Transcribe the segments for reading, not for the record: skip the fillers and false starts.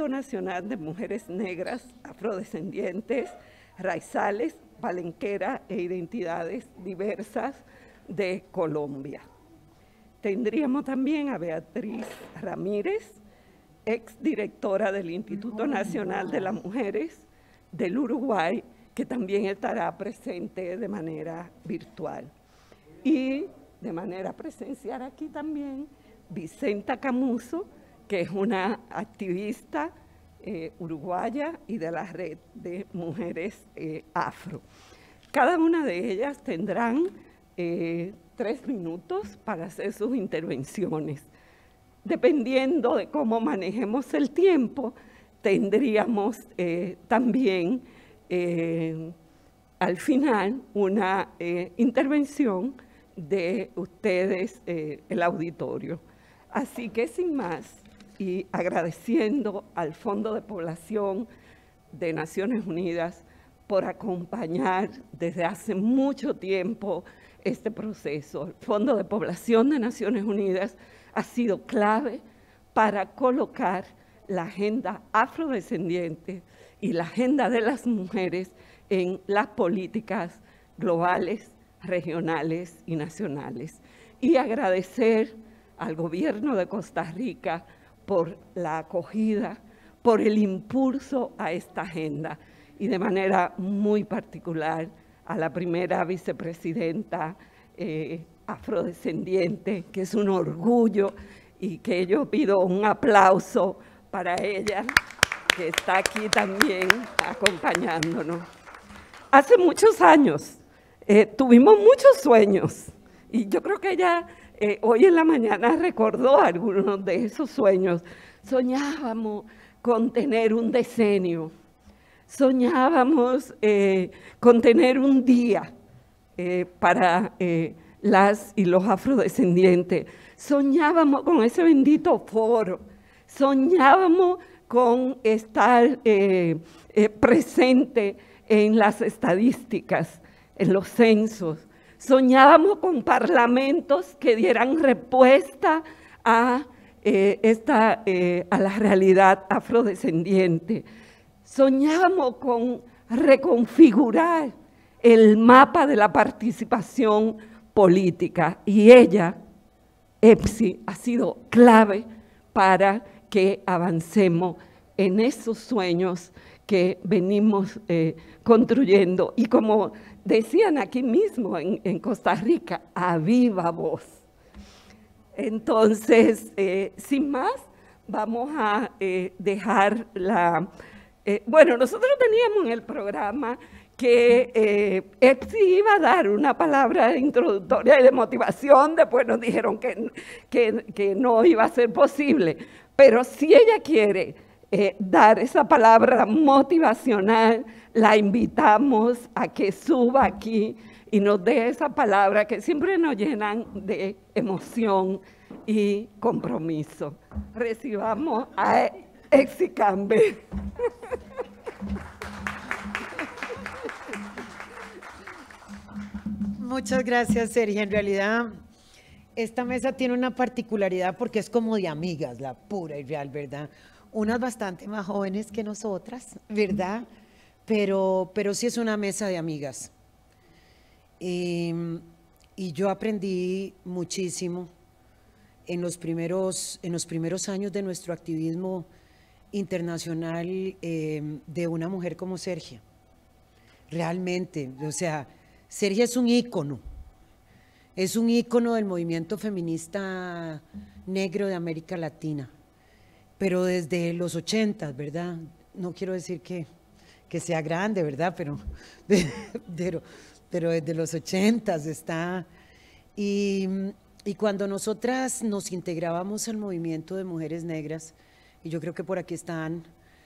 Movimiento Nacional de Mujeres Negras, Afrodescendientes, Raizales, Palenquera e Identidades Diversas de Colombia. Tendríamos también a Beatriz Ramírez, exdirectora del Instituto Nacional de las Mujeres del Uruguay, que también estará presente de manera virtual. Y de manera presencial aquí también, Vicenta Camuso, que es una activista uruguaya y de la red de mujeres afro. Cada una de ellas tendrán 3 minutos para hacer sus intervenciones. Dependiendo de cómo manejemos el tiempo, tendríamos también al final una intervención de ustedes, el auditorio. Así que sin más, y agradeciendo al Fondo de Población de Naciones Unidas por acompañar desde hace mucho tiempo este proceso. El Fondo de Población de Naciones Unidas ha sido clave para colocar la agenda afrodescendiente y la agenda de las mujeres en las políticas globales, regionales y nacionales. Y agradecer al gobierno de Costa Rica por la acogida, por el impulso a esta agenda y de manera muy particular a la primera vicepresidenta afrodescendiente, que es un orgullo y que yo pido un aplauso para ella, que está aquí también acompañándonos. Hace muchos años tuvimos muchos sueños y yo creo que ella hoy en la mañana recordó algunos de esos sueños. Soñábamos con tener un decenio, soñábamos con tener un día para las y los afrodescendientes, soñábamos con ese bendito foro, soñábamos con estar presente en las estadísticas, en los censos, soñábamos con parlamentos que dieran respuesta a la realidad afrodescendiente. Soñábamos con reconfigurar el mapa de la participación política y ella, EPSI, ha sido clave para que avancemos en esos sueños que venimos construyendo. Y como decían aquí mismo en Costa Rica, a viva voz. Entonces, sin más, vamos a dejar la... bueno, nosotros teníamos en el programa que EPSI iba a dar una palabra introductoria y de motivación, después nos dijeron que no iba a ser posible, pero si ella quiere dar esa palabra motivacional, la invitamos a que suba aquí y nos dé esa palabra que siempre nos llenan de emoción y compromiso. Recibamos a EPSI Campbell. Muchas gracias, Sergio. En realidad, esta mesa tiene una particularidad porque es como de amigas, la pura y real, ¿verdad? Unas bastante más jóvenes que nosotras, ¿verdad? Pero sí es una mesa de amigas. Y yo aprendí muchísimo en los primeros años de nuestro activismo internacional de una mujer como Sergio. Realmente, o sea, Sergio es un ícono del movimiento feminista negro de América Latina, pero desde los 80, ¿verdad? No quiero decir que sea grande, ¿verdad? Pero desde los 80 está. Y cuando nosotras nos integrábamos al movimiento de mujeres negras, y yo creo que por aquí están,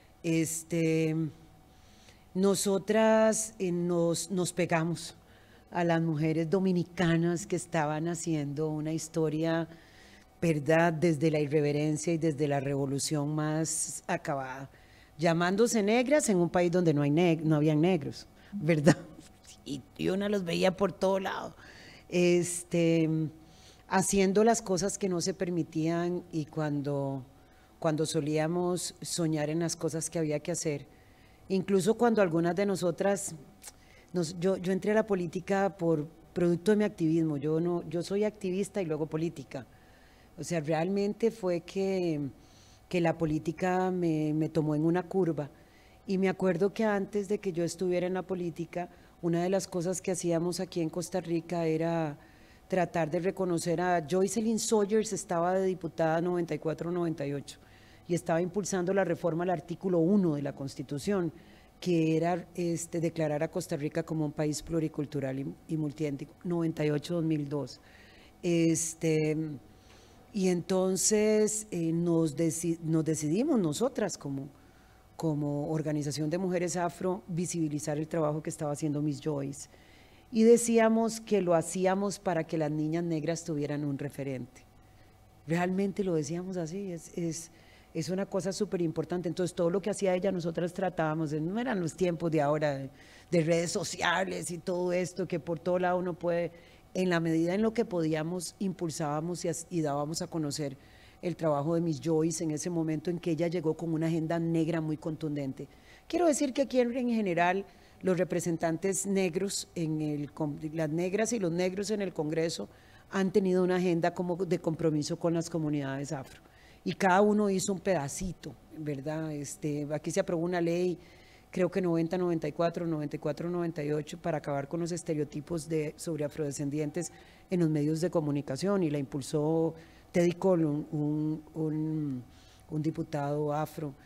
nosotras nos pegamos a las mujeres dominicanas que estaban haciendo una historia, ¿verdad?, desde la irreverencia y desde la revolución más acabada, llamándose negras en un país donde no habían negros, ¿verdad? Y uno los veía por todo lado, haciendo las cosas que no se permitían, y cuando cuando solíamos soñar en las cosas que había que hacer. Incluso cuando algunas de nosotras, yo entré a la política por producto de mi activismo, yo soy activista y luego política. O sea, realmente fue que la política me tomó en una curva. Y me acuerdo que antes de que yo estuviera en la política, una de las cosas que hacíamos aquí en Costa Rica era tratar de reconocer a Joycelyn Sawyers, estaba de diputada 94-98 y estaba impulsando la reforma al artículo 1 de la Constitución, que era declarar a Costa Rica como un país pluricultural y multiétnico, 98-2002. Y entonces nos decidimos nosotras como organización de mujeres afro visibilizar el trabajo que estaba haciendo Miss Joyce. Y decíamos que lo hacíamos para que las niñas negras tuvieran un referente. Realmente lo decíamos así, es una cosa súper importante. Entonces todo lo que hacía ella nosotras tratábamos, no eran los tiempos de ahora de redes sociales y todo esto que por todo lado uno puede, en la medida en lo que podíamos impulsábamos y dábamos a conocer el trabajo de Miss Joyce en ese momento en que ella llegó con una agenda negra muy contundente. Quiero decir que aquí en general los representantes negros, las negras y los negros en el Congreso han tenido una agenda como de compromiso con las comunidades afro. Y cada uno hizo un pedacito, ¿verdad? Aquí se aprobó una ley, creo que 90-94, 94-98, para acabar con los estereotipos sobre afrodescendientes en los medios de comunicación, y la impulsó Teddy Cole, un diputado afro.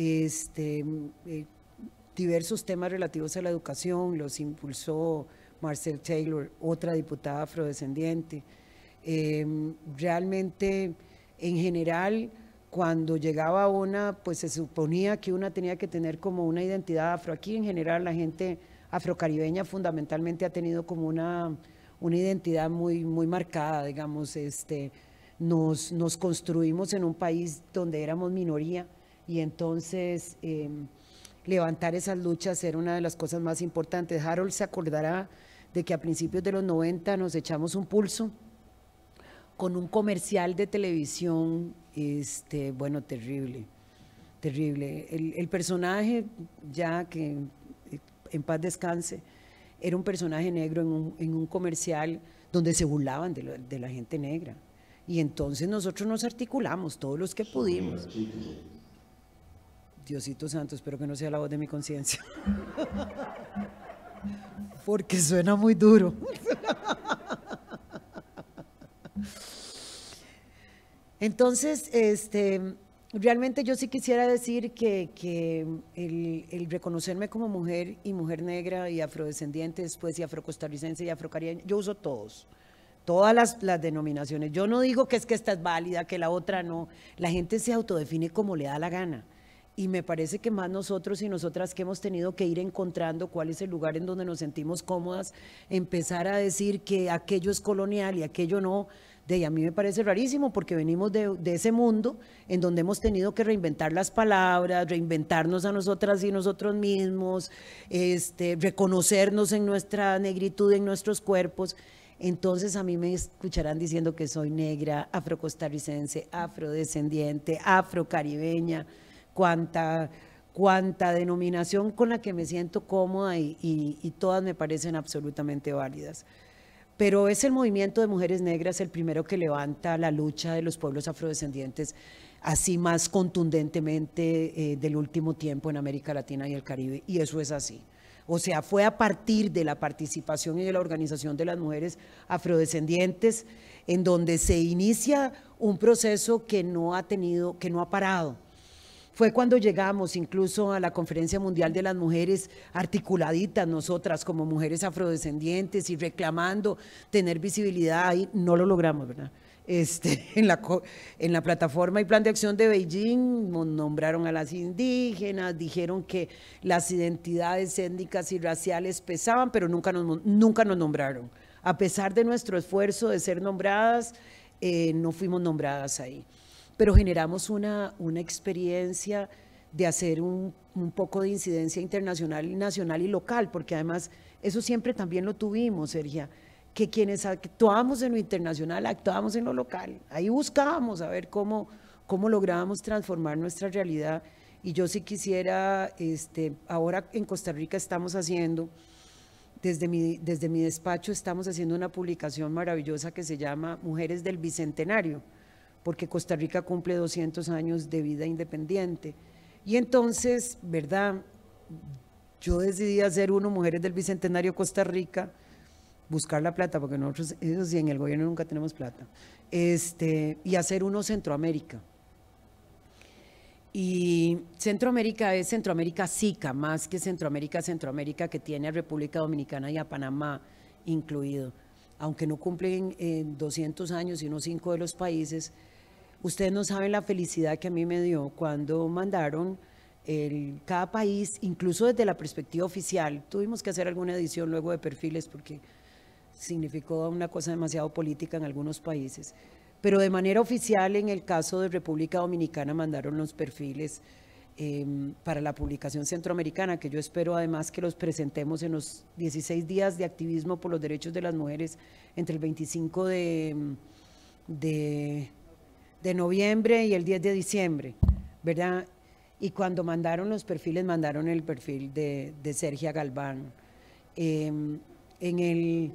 Diversos temas relativos a la educación los impulsó Marcel Taylor, otra diputada afrodescendiente. Realmente, en general, cuando llegaba una, pues se suponía que una tenía que tener como una identidad afro. Aquí en general la gente afrocaribeña fundamentalmente ha tenido como una identidad muy, muy marcada, digamos. Nos construimos en un país donde éramos minoría, y entonces levantar esas luchas era una de las cosas más importantes. Harold se acordará de que a principios de los 90 nos echamos un pulso con un comercial de televisión, bueno, terrible, terrible. El personaje, ya que en paz descanse, era un personaje negro en un comercial donde se burlaban de la gente negra. Y entonces nosotros nos articulamos, todos los que pudimos. Diosito santo, espero que no sea la voz de mi conciencia. Porque suena muy duro. Entonces, realmente yo sí quisiera decir que el reconocerme como mujer y mujer negra y afrodescendiente, después y afrocostarricense y afrocaribeña, yo uso todas las denominaciones. Yo no digo que esta es válida, que la otra no. La gente se autodefine como le da la gana. Y me parece que más nosotros y nosotras que hemos tenido que ir encontrando cuál es el lugar en donde nos sentimos cómodas, empezar a decir que aquello es colonial y aquello no. A mí me parece rarísimo, porque venimos de ese mundo en donde hemos tenido que reinventar las palabras, reinventarnos a nosotras y nosotros mismos, reconocernos en nuestra negritud, en nuestros cuerpos. Entonces a mí me escucharán diciendo que soy negra, afrocostarricense, afrodescendiente, afrocaribeña, cuánta denominación con la que me siento cómoda, y todas me parecen absolutamente válidas. Pero es el movimiento de mujeres negras el primero que levanta la lucha de los pueblos afrodescendientes así más contundentemente del último tiempo en América Latina y el Caribe, y eso es así. O sea, fue a partir de la participación y de la organización de las mujeres afrodescendientes en donde se inicia un proceso que no ha parado. Fue cuando llegamos incluso a la Conferencia Mundial de las Mujeres, articuladitas nosotras como mujeres afrodescendientes y reclamando tener visibilidad. Ahí no lo logramos, ¿verdad? En la plataforma y plan de acción de Beijing nombraron a las indígenas, dijeron que las identidades étnicas y raciales pesaban, pero nunca nos nombraron. A pesar de nuestro esfuerzo de ser nombradas, no fuimos nombradas ahí. Pero generamos una experiencia de hacer un poco de incidencia internacional, nacional y local, porque además eso siempre también lo tuvimos, Sergia, que quienes actuábamos en lo internacional, actuábamos en lo local. Ahí buscábamos a ver cómo cómo lográbamos transformar nuestra realidad. Y yo sí quisiera, ahora en Costa Rica estamos haciendo, desde mi despacho estamos haciendo una publicación maravillosa que se llama Mujeres del Bicentenario, porque Costa Rica cumple 200 años de vida independiente. Y entonces, ¿verdad? Yo decidí hacer uno, Mujeres del Bicentenario Costa Rica, buscar la plata, porque nosotros, eso sí, en el gobierno nunca tenemos plata, y hacer uno Centroamérica. Y Centroamérica es Centroamérica SICA, más que Centroamérica, que tiene a República Dominicana y a Panamá incluido. Aunque no cumplen 200 años, sino 5 de los países, ustedes no saben la felicidad que a mí me dio cuando mandaron cada país, incluso desde la perspectiva oficial. Tuvimos que hacer alguna edición luego de perfiles porque significó una cosa demasiado política en algunos países. Pero de manera oficial, en el caso de República Dominicana, mandaron los perfiles para la publicación centroamericana, que yo espero además que los presentemos en los 16 días de activismo por los derechos de las mujeres, entre el 25 de noviembre y el 10 de diciembre, ¿verdad? Y cuando mandaron los perfiles, mandaron el perfil de Sergia Galván. En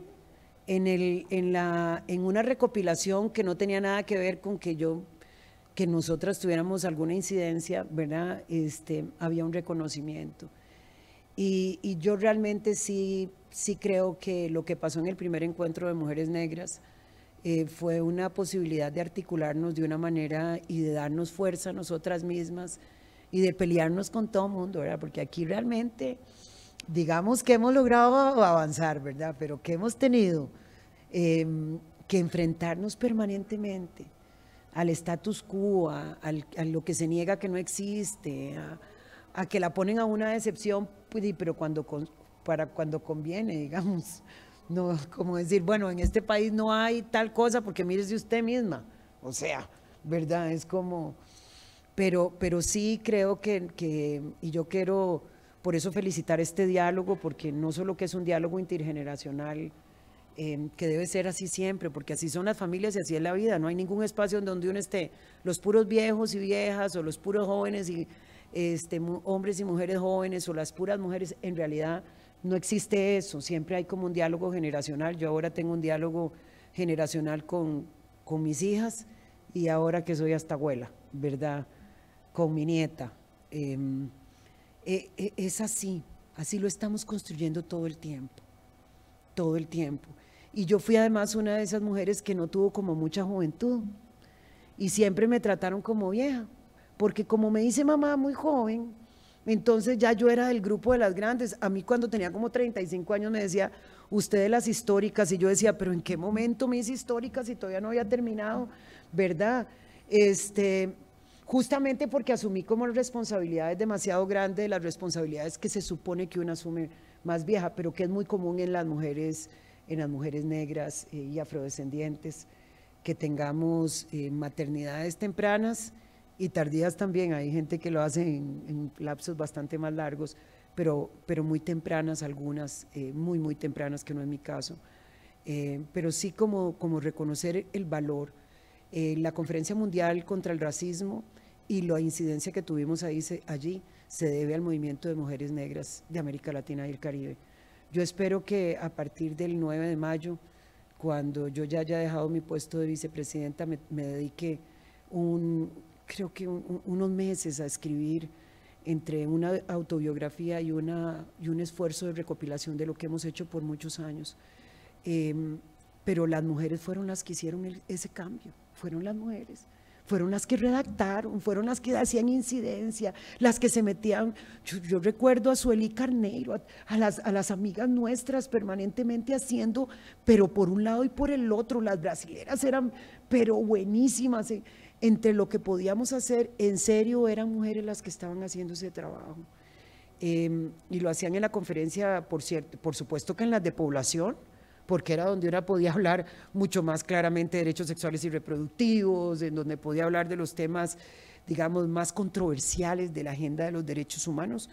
una recopilación que no tenía nada que ver con que nosotras tuviéramos alguna incidencia, ¿verdad? Había un reconocimiento. Y yo realmente sí creo que lo que pasó en el primer encuentro de mujeres negras fue una posibilidad de articularnos de una manera y de darnos fuerza a nosotras mismas y de pelearnos con todo el mundo, ¿verdad? Porque aquí realmente, digamos que hemos logrado avanzar, ¿verdad? Pero que hemos tenido que enfrentarnos permanentemente al status quo, a lo que se niega que no existe, a que la ponen a una decepción, pues, pero cuando conviene, digamos, no, como decir, bueno, en este país no hay tal cosa porque mírese usted misma, o sea, ¿verdad? Es como, pero sí creo y yo quiero por eso felicitar este diálogo, porque no solo que es un diálogo intergeneracional, que debe ser así siempre, porque así son las familias y así es la vida, no hay ningún espacio en donde uno esté, los puros viejos y viejas, o los puros jóvenes y hombres y mujeres jóvenes, o las puras mujeres, en realidad no existe eso, siempre hay como un diálogo generacional. Yo ahora tengo un diálogo generacional con mis hijas, y ahora que soy hasta abuela, ¿verdad? Con mi nieta. Es así lo estamos construyendo todo el tiempo. Y yo fui además una de esas mujeres que no tuvo como mucha juventud, y siempre me trataron como vieja, porque como me dice mamá muy joven, entonces ya yo era del grupo de las grandes. A mí cuando tenía como 35 años me decía, usted de las históricas, y yo decía, pero ¿en qué momento me hice histórica si todavía no había terminado? ¿Verdad? Justamente porque asumí como responsabilidades demasiado grandes, las responsabilidades que se supone que uno asume más vieja, pero que es muy común en las mujeres negras y afrodescendientes, que tengamos maternidades tempranas y tardías también. Hay gente que lo hace en lapsos bastante más largos, pero muy tempranas algunas, muy tempranas, que no es mi caso. Pero sí como reconocer el valor. La Conferencia Mundial contra el Racismo y la incidencia que tuvimos allí se debe al movimiento de mujeres negras de América Latina y el Caribe. Yo espero que a partir del 9 de mayo, cuando yo ya haya dejado mi puesto de vicepresidenta, me dedique creo que unos meses a escribir entre una autobiografía y un esfuerzo de recopilación de lo que hemos hecho por muchos años. Pero las mujeres fueron las que hicieron ese cambio, fueron las mujeres. Fueron las que redactaron, fueron las que hacían incidencia, las que se metían. Yo recuerdo a Sueli Carneiro, a las amigas nuestras permanentemente haciendo, pero por un lado y por el otro. Las brasileras eran, pero buenísimas. Entre lo que podíamos hacer, en serio, eran mujeres las que estaban haciendo ese trabajo. Y lo hacían en la conferencia, por supuesto que en las de población, porque era donde uno podía hablar mucho más claramente de derechos sexuales y reproductivos, en donde podía hablar de los temas, digamos, más controversiales de la agenda de los derechos humanos,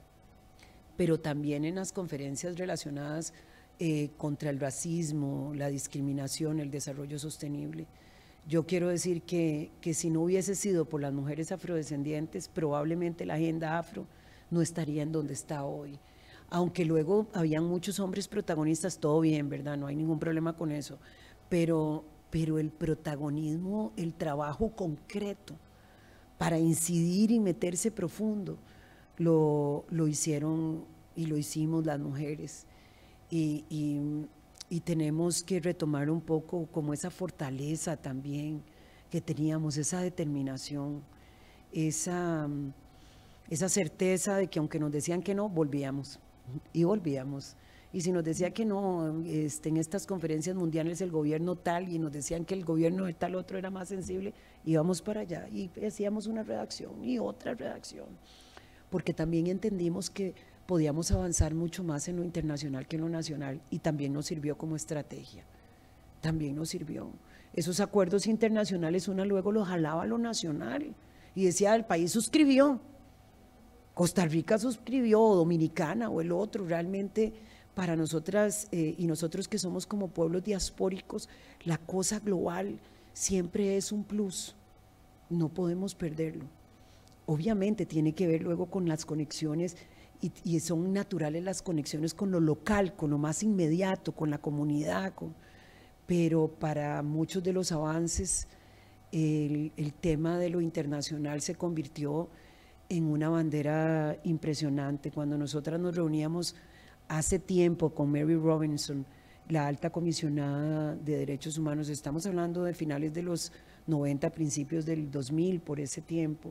pero también en las conferencias relacionadas contra el racismo, la discriminación, el desarrollo sostenible. Yo quiero decir que si no hubiese sido por las mujeres afrodescendientes, probablemente la agenda afro no estaría en donde está hoy. Aunque luego habían muchos hombres protagonistas, todo bien, ¿verdad? No hay ningún problema con eso. Pero el protagonismo, el trabajo concreto para incidir y meterse profundo, lo hicieron y lo hicimos las mujeres. Y tenemos que retomar un poco como esa fortaleza también que teníamos, esa determinación, esa certeza de que aunque nos decían que no, volvíamos y volvíamos. Y si nos decía que no, en estas conferencias mundiales el gobierno tal, y nos decían que el gobierno de tal otro era más sensible, íbamos para allá y hacíamos una redacción y otra redacción, porque también entendimos que podíamos avanzar mucho más en lo internacional que en lo nacional, y también nos sirvió como estrategia, también nos sirvió. Esos acuerdos internacionales una luego los jalaba a lo nacional y decía, el país suscribió, Costa Rica suscribió, o Dominicana o el otro. Realmente para nosotras y nosotros que somos como pueblos diaspóricos, la cosa global siempre es un plus, no podemos perderlo. Obviamente tiene que ver luego con las conexiones, y son naturales las conexiones con lo local, con lo más inmediato, con la comunidad, pero para muchos de los avances el tema de lo internacional se convirtió en una bandera impresionante. Cuando nosotras nos reuníamos hace tiempo con Mary Robinson, la alta comisionada de derechos humanos, estamos hablando de finales de los 90, principios del 2000, por ese tiempo,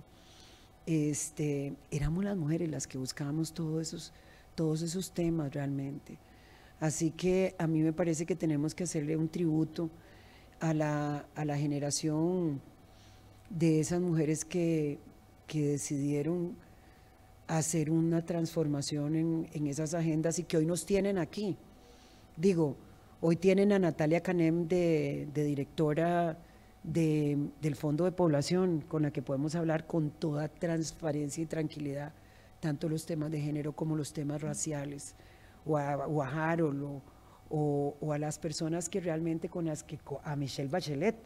éramos las mujeres las que buscábamos todos esos temas realmente. Así que a mí me parece que tenemos que hacerle un tributo a la generación de esas mujeres que decidieron hacer una transformación en esas agendas y que hoy nos tienen aquí. Digo, hoy tienen a Natalia Canem de directora del Fondo de Población, con la que podemos hablar con toda transparencia y tranquilidad, tanto los temas de género como los temas raciales, o a Harold, o a las personas que realmente con las que, a Michelle Bachelet,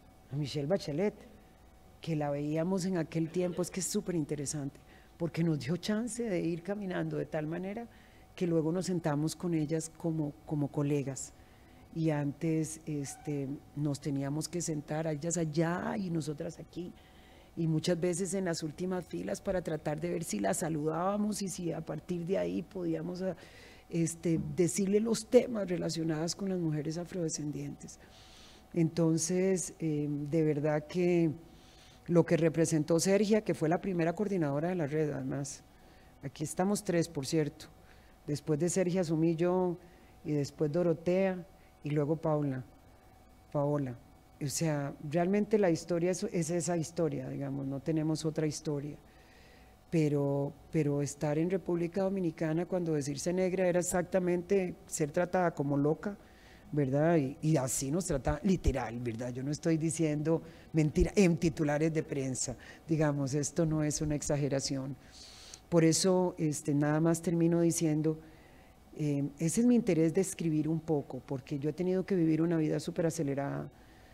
que la veíamos en aquel tiempo. Es que es súper interesante, porque nos dio chance de ir caminando de tal manera que luego nos sentamos con ellas como colegas. Y antes nos teníamos que sentar a ellas allá y nosotras aquí, y muchas veces en las últimas filas para tratar de ver si las saludábamos y si a partir de ahí podíamos decirle los temas relacionados con las mujeres afrodescendientes. Entonces, de verdad que lo que representó Sergia, que fue la primera coordinadora de la red, además, aquí estamos 3, por cierto, después de Sergia asumí yo, y después Dorotea, y luego Paola. O sea, realmente la historia es esa historia, digamos, no tenemos otra historia. Pero estar en República Dominicana, cuando decirse negra era exactamente ser tratada como loca, ¿verdad? Y así nos trata literal, ¿verdad? Yo no estoy diciendo mentira en titulares de prensa, digamos, esto no es una exageración. Por eso nada más termino diciendo, ese es mi interés de escribir un poco, porque yo he tenido que vivir una vida súper acelerada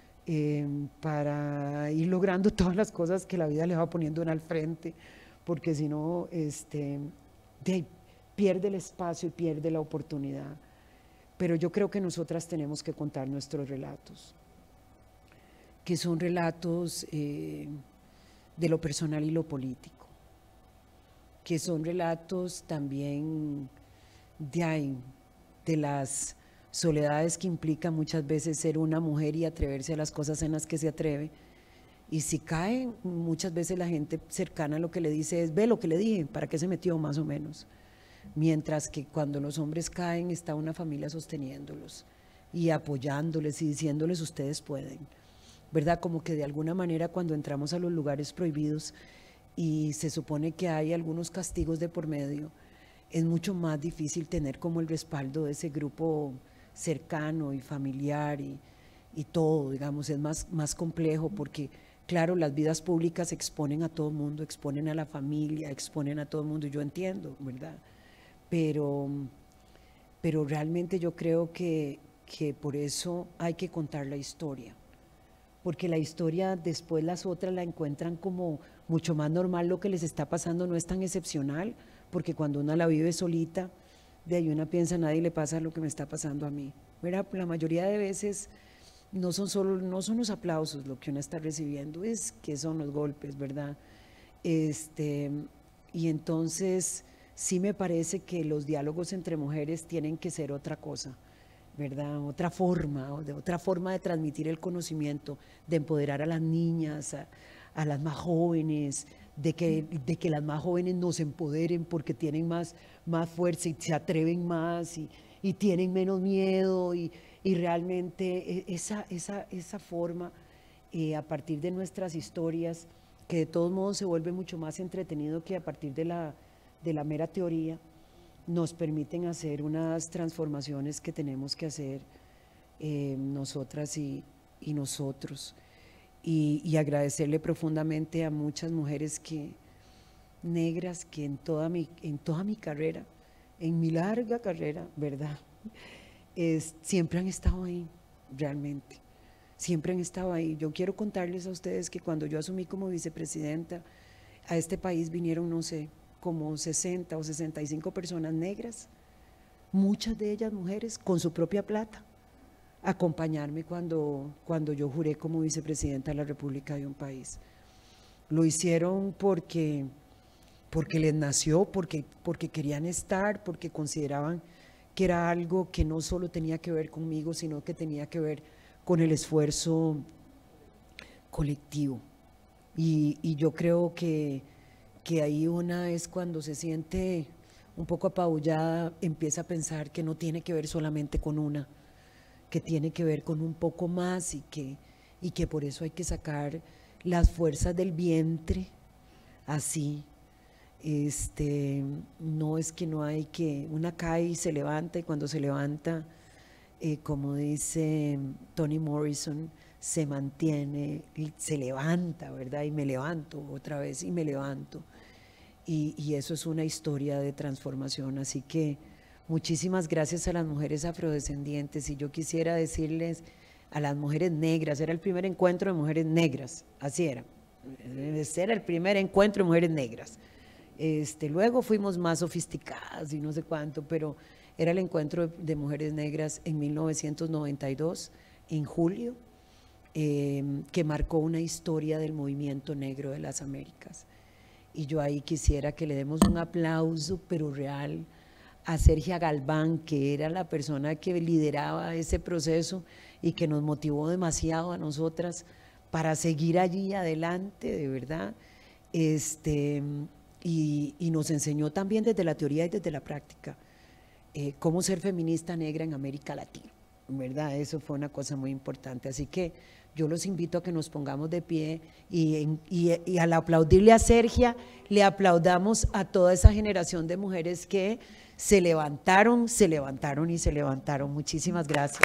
para ir logrando todas las cosas que la vida le va poniendo al frente, porque si no, pierde el espacio y pierde la oportunidad. Pero yo creo que nosotras tenemos que contar nuestros relatos, que son relatos de lo personal y lo político, que son relatos también de las soledades que implica muchas veces ser una mujer y atreverse a las cosas en las que se atreve. Y si cae, muchas veces la gente cercana a lo que le dice es, ve lo que le dije, ¿para qué se metió? Más o menos. Mientras que cuando los hombres caen está una familia sosteniéndolos y apoyándoles y diciéndoles ustedes pueden, ¿verdad? Como que de alguna manera cuando entramos a los lugares prohibidos y se supone que hay algunos castigos de por medio, es mucho más difícil tener como el respaldo de ese grupo cercano y familiar y todo, digamos, es más complejo porque claro, las vidas públicas exponen a todo el mundo, exponen a la familia, exponen a todo el mundo, yo entiendo, ¿verdad? Pero realmente yo creo que por eso hay que contar la historia, porque la historia después las otras la encuentran como mucho más normal, lo que les está pasando no es tan excepcional, porque cuando una la vive solita, de ahí una piensa, a nadie le pasa lo que me está pasando a mí, ¿verdad? La mayoría de veces no son los aplausos lo que una está recibiendo, es que son los golpes, ¿verdad? Y entonces sí me parece que los diálogos entre mujeres tienen que ser otra cosa, ¿verdad? Otra forma de transmitir el conocimiento, de empoderar a las niñas, a las más jóvenes, de que las más jóvenes nos empoderen porque tienen más fuerza y se atreven más y tienen menos miedo y realmente esa forma, a partir de nuestras historias, que de todos modos se vuelve mucho más entretenido que a partir de la mera teoría, nos permiten hacer unas transformaciones que tenemos que hacer nosotras y nosotros. Y agradecerle profundamente a muchas mujeres negras que en toda mi carrera, en mi larga carrera, ¿verdad? Siempre han estado ahí, realmente. Siempre han estado ahí. Yo quiero contarles a ustedes que cuando yo asumí como vicepresidenta, a este país vinieron, no sé, como 60 o 65 personas negras, muchas de ellas mujeres, con su propia plata, a acompañarme cuando yo juré como vicepresidenta de la República de un país. Lo hicieron porque les nació, porque querían estar, porque consideraban que era algo que no solo tenía que ver conmigo, sino que tenía que ver con el esfuerzo colectivo. Y yo creo que ahí una es cuando se siente un poco apabullada, empieza a pensar que no tiene que ver solamente con una, que tiene que ver con un poco más y que por eso hay que sacar las fuerzas del vientre, así. No es que no hay que, una cae y se levanta, y cuando se levanta, como dice Toni Morrison, se mantiene, y se levanta, ¿verdad? Y me levanto otra vez y me levanto. Y eso es una historia de transformación, así que muchísimas gracias a las mujeres afrodescendientes. Y yo quisiera decirles a las mujeres negras, era el primer encuentro de mujeres negras, así era, ese era el primer encuentro de mujeres negras. Luego fuimos más sofisticadas y no sé cuánto, pero era el encuentro de mujeres negras en 1992, en julio, que marcó una historia del movimiento negro de las Américas. Y yo ahí quisiera que le demos un aplauso, pero real, a Sergia Galván, que era la persona que lideraba ese proceso y que nos motivó demasiado a nosotras para seguir allí adelante, de verdad. Y nos enseñó también desde la teoría y desde la práctica cómo ser feminista negra en América Latina, ¿verdad? Eso fue una cosa muy importante. Así que yo los invito a que nos pongamos de pie y al aplaudirle a Sergia, le aplaudamos a toda esa generación de mujeres que se levantaron y se levantaron. Muchísimas gracias.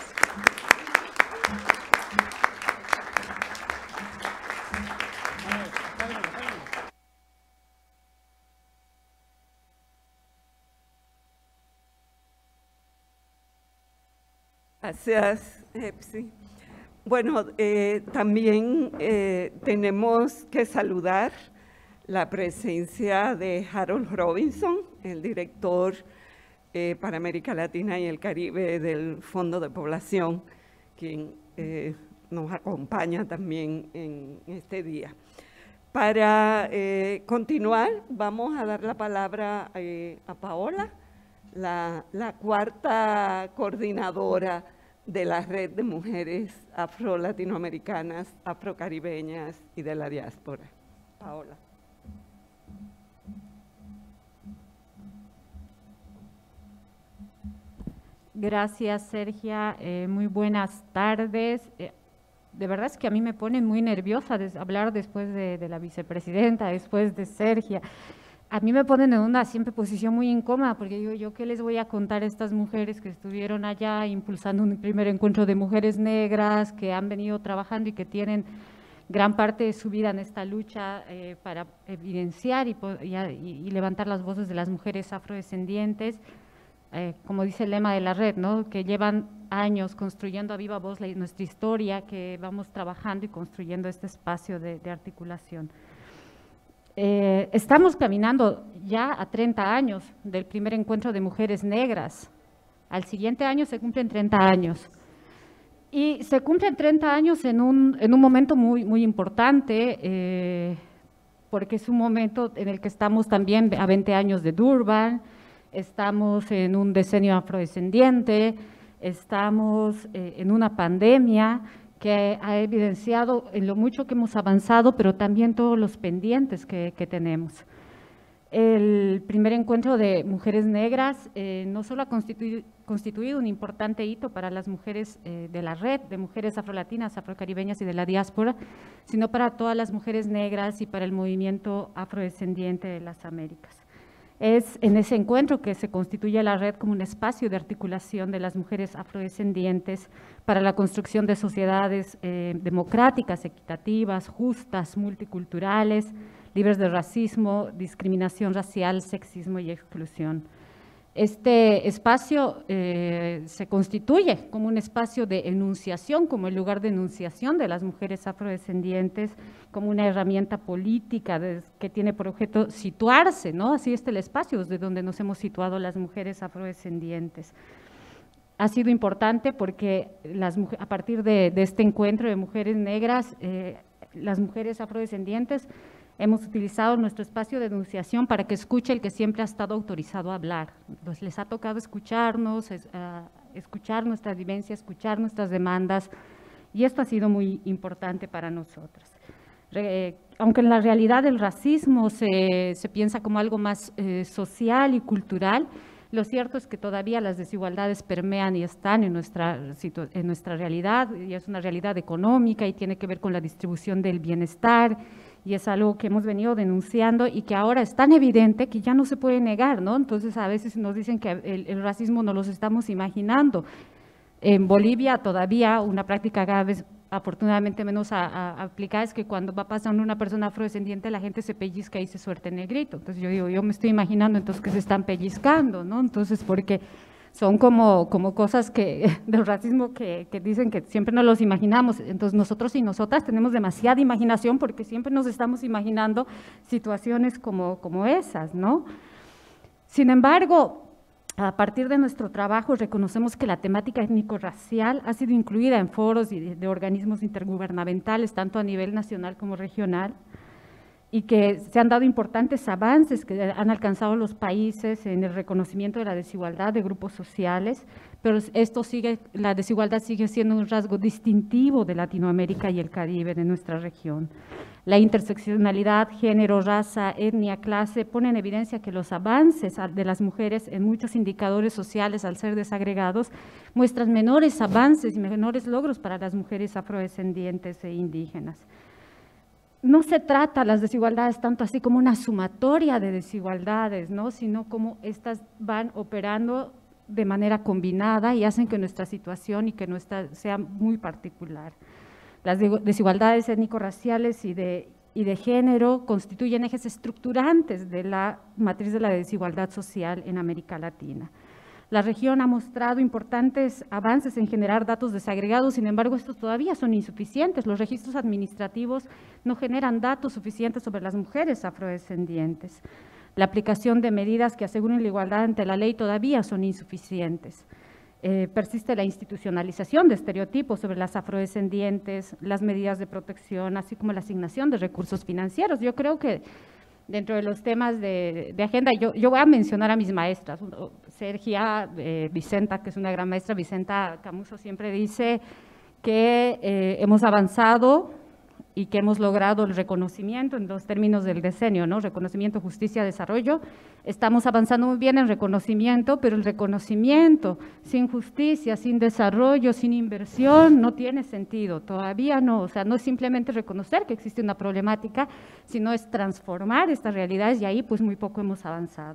Gracias, Epsi. Bueno, también tenemos que saludar la presencia de Harold Robinson, el director para América Latina y el Caribe del Fondo de Población, quien nos acompaña también en este día. Para continuar, vamos a dar la palabra a Paola, la cuarta coordinadora de la Red de Mujeres Afro-Latinoamericanas, Afrocaribeñas y de la diáspora. Paola. Gracias, Sergia. Muy buenas tardes. De verdad es que a mí me pone muy nerviosa hablar después de la vicepresidenta, después de Sergia. A mí me ponen en una siempre posición muy incómoda, porque digo, ¿yo qué les voy a contar a estas mujeres que estuvieron allá impulsando un primer encuentro de mujeres negras, que han venido trabajando y que tienen gran parte de su vida en esta lucha para evidenciar y levantar las voces de las mujeres afrodescendientes? como dice el lema de la red, ¿no? Que llevan años construyendo a viva voz nuestra historia, que vamos trabajando y construyendo este espacio de articulación. Estamos caminando ya a 30 años del primer encuentro de mujeres negras. Al siguiente año se cumplen 30 años. Y se cumplen 30 años en un momento muy importante, porque es un momento en el que estamos también a 20 años de Durban, estamos en un decenio afrodescendiente, estamos en una pandemia que ha evidenciado en lo mucho que hemos avanzado, pero también todos los pendientes que tenemos. El primer encuentro de mujeres negras no solo ha constituido un importante hito para las mujeres de la red, de mujeres afrolatinas, afrocaribeñas y de la diáspora, sino para todas las mujeres negras y para el movimiento afrodescendiente de las Américas. Es en ese encuentro que se constituye la red como un espacio de articulación de las mujeres afrodescendientes para la construcción de sociedades democráticas, equitativas, justas, multiculturales, libres de racismo, discriminación racial, sexismo y exclusión. Este espacio se constituye como un espacio de enunciación, como el lugar de enunciación de las mujeres afrodescendientes, como una herramienta política que tiene por objeto situarse, ¿no? Así es el espacio desde donde nos hemos situado las mujeres afrodescendientes. Ha sido importante porque a partir de este encuentro de mujeres negras, las mujeres afrodescendientes hemos utilizado nuestro espacio de enunciación para que escuche el que siempre ha estado autorizado a hablar. Entonces, les ha tocado escucharnos, escuchar nuestra vivencia, escuchar nuestras demandas, y esto ha sido muy importante para nosotras. Aunque en la realidad el racismo se piensa como algo más social y cultural, lo cierto es que todavía las desigualdades permean y están en nuestra realidad, y es una realidad económica y tiene que ver con la distribución del bienestar, y es algo que hemos venido denunciando y que ahora es tan evidente que ya no se puede negar, ¿no? Entonces a veces nos dicen que el racismo no los estamos imaginando. En Bolivia todavía una práctica cada vez afortunadamente menos aplicada es que cuando va pasando una persona afrodescendiente la gente se pellizca y se suelta en negrito. Entonces yo digo, yo me estoy imaginando entonces que se están pellizcando, ¿no? Entonces porque son como cosas del racismo que dicen que siempre nos los imaginamos. Entonces nosotros y nosotras tenemos demasiada imaginación porque siempre nos estamos imaginando situaciones como esas, ¿no? Sin embargo, a partir de nuestro trabajo reconocemos que la temática étnico-racial ha sido incluida en foros y de organismos intergubernamentales, tanto a nivel nacional como regional, y que se han dado importantes avances que han alcanzado los países en el reconocimiento de la desigualdad de grupos sociales, pero la desigualdad sigue siendo un rasgo distintivo de Latinoamérica y el Caribe, de nuestra región. La interseccionalidad, género, raza, etnia, clase, pone en evidencia que los avances de las mujeres en muchos indicadores sociales, al ser desagregados, muestran menores avances y menores logros para las mujeres afrodescendientes e indígenas. No se trata las desigualdades tanto así como una sumatoria de desigualdades, ¿no? Sino como estas van operando de manera combinada y hacen que nuestra situación y que nuestra sea muy particular. Las desigualdades étnico-raciales y de género constituyen ejes estructurantes de la matriz de la desigualdad social en América Latina. La región ha mostrado importantes avances en generar datos desagregados, sin embargo, estos todavía son insuficientes. Los registros administrativos no generan datos suficientes sobre las mujeres afrodescendientes. La aplicación de medidas que aseguren la igualdad ante la ley todavía son insuficientes. Persiste la institucionalización de estereotipos sobre las afrodescendientes, las medidas de protección, así como la asignación de recursos financieros. Yo creo que dentro de los temas de agenda, yo voy a mencionar a mis maestras, Sergia, Vicenta, que es una gran maestra. Vicenta Camuso siempre dice que hemos avanzado y que hemos logrado el reconocimiento en los términos del decenio, ¿no? Reconocimiento, justicia, desarrollo. Estamos avanzando muy bien en reconocimiento, pero el reconocimiento sin justicia, sin desarrollo, sin inversión, no tiene sentido, todavía no. O sea, no es simplemente reconocer que existe una problemática, sino es transformar estas realidades, y ahí pues muy poco hemos avanzado.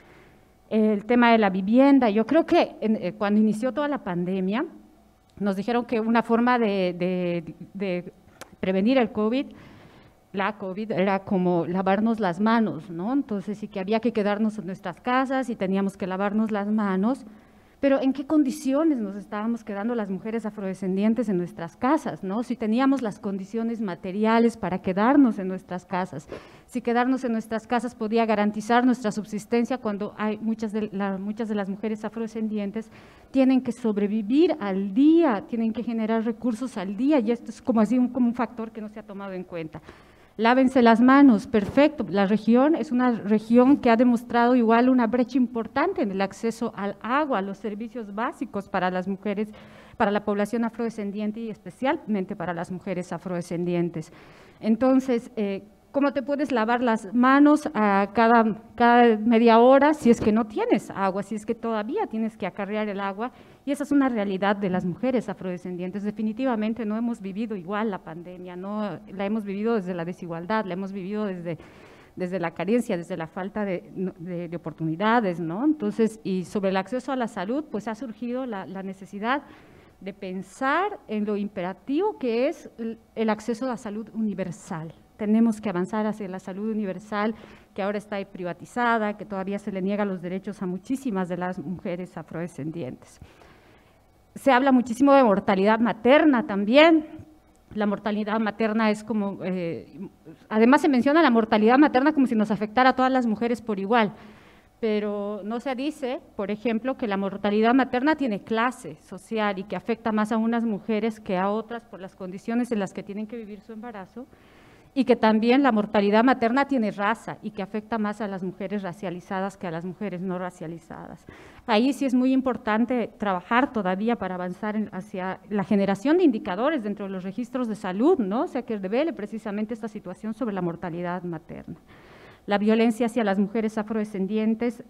El tema de la vivienda, yo creo que cuando inició toda la pandemia, nos dijeron que una forma de prevenir el COVID la COVID era como lavarnos las manos, ¿no? Entonces sí que había que quedarnos en nuestras casas y teníamos que lavarnos las manos, pero ¿en qué condiciones nos estábamos quedando las mujeres afrodescendientes en nuestras casas, ¿no? Si teníamos las condiciones materiales para quedarnos en nuestras casas, si quedarnos en nuestras casas podía garantizar nuestra subsistencia cuando hay muchas de las mujeres afrodescendientes tienen que sobrevivir al día, tienen que generar recursos al día, y esto es como así como un factor que no se ha tomado en cuenta. Lávense las manos, perfecto. La región es una región que ha demostrado igual una brecha importante en el acceso al agua, a los servicios básicos para las mujeres, para la población afrodescendiente y especialmente para las mujeres afrodescendientes. Entonces, ¿cómo te puedes lavar las manos cada media hora si es que no tienes agua, si es que todavía tienes que acarrear el agua? Y esa es una realidad de las mujeres afrodescendientes. Definitivamente no hemos vivido igual la pandemia, no la hemos vivido desde la desigualdad, la hemos vivido desde la carencia, desde la falta de oportunidades, ¿no? Entonces, y sobre el acceso a la salud, pues ha surgido la necesidad de pensar en lo imperativo que es el acceso a la salud universal. Tenemos que avanzar hacia la salud universal, que ahora está privatizada, que todavía se le niega los derechos a muchísimas de las mujeres afrodescendientes. Se habla muchísimo de mortalidad materna también. La mortalidad materna es como, además se menciona la mortalidad materna como si nos afectara a todas las mujeres por igual, pero no se dice, por ejemplo, que la mortalidad materna tiene clase social y que afecta más a unas mujeres que a otras por las condiciones en las que tienen que vivir su embarazo, y que también la mortalidad materna tiene raza y que afecta más a las mujeres racializadas que a las mujeres no racializadas. Ahí sí es muy importante trabajar todavía para avanzar hacia la generación de indicadores dentro de los registros de salud, ¿no? O sea, que revele precisamente esta situación sobre la mortalidad materna. La violencia hacia las mujeres afrodescendientes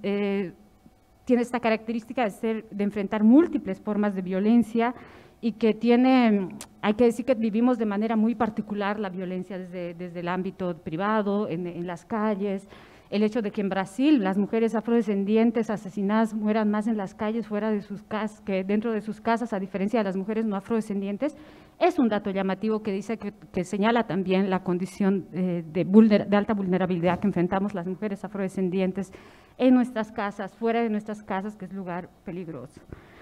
tiene esta característica de enfrentar múltiples formas de violencia y que hay que decir que vivimos de manera muy particular la violencia desde el ámbito privado, en las calles. El hecho de que en Brasil las mujeres afrodescendientes asesinadas mueran más en las calles fuera de sus casas que dentro de sus casas, a diferencia de las mujeres no afrodescendientes, es un dato llamativo que dice que señala también la condición de alta vulnerabilidad que enfrentamos las mujeres afrodescendientes en nuestras casas, fuera de nuestras casas, que es lugar peligroso.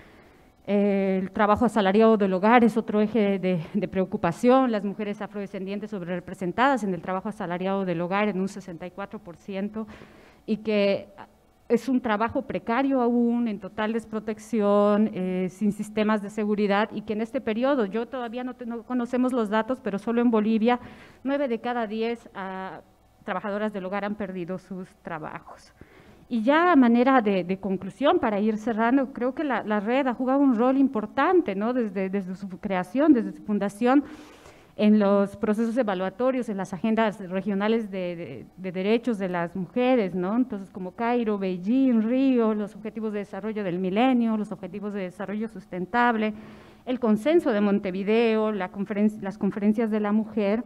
El trabajo asalariado del hogar es otro eje de preocupación. Las mujeres afrodescendientes sobrerepresentadas en el trabajo asalariado del hogar en un 64%, y que es un trabajo precario aún, en total desprotección, sin sistemas de seguridad, y que en este periodo, yo todavía no conocemos los datos, pero solo en Bolivia, 9 de cada 10 trabajadoras del hogar han perdido sus trabajos. Y ya a manera de conclusión, para ir cerrando, creo que la red ha jugado un rol importante, ¿no? Desde su creación, desde su fundación, en los procesos evaluatorios, en las agendas regionales de derechos de las mujeres, ¿no? Entonces, como Cairo, Beijing, Río, los objetivos de desarrollo del milenio, los objetivos de desarrollo sustentable, el consenso de Montevideo, las conferencias de la mujer.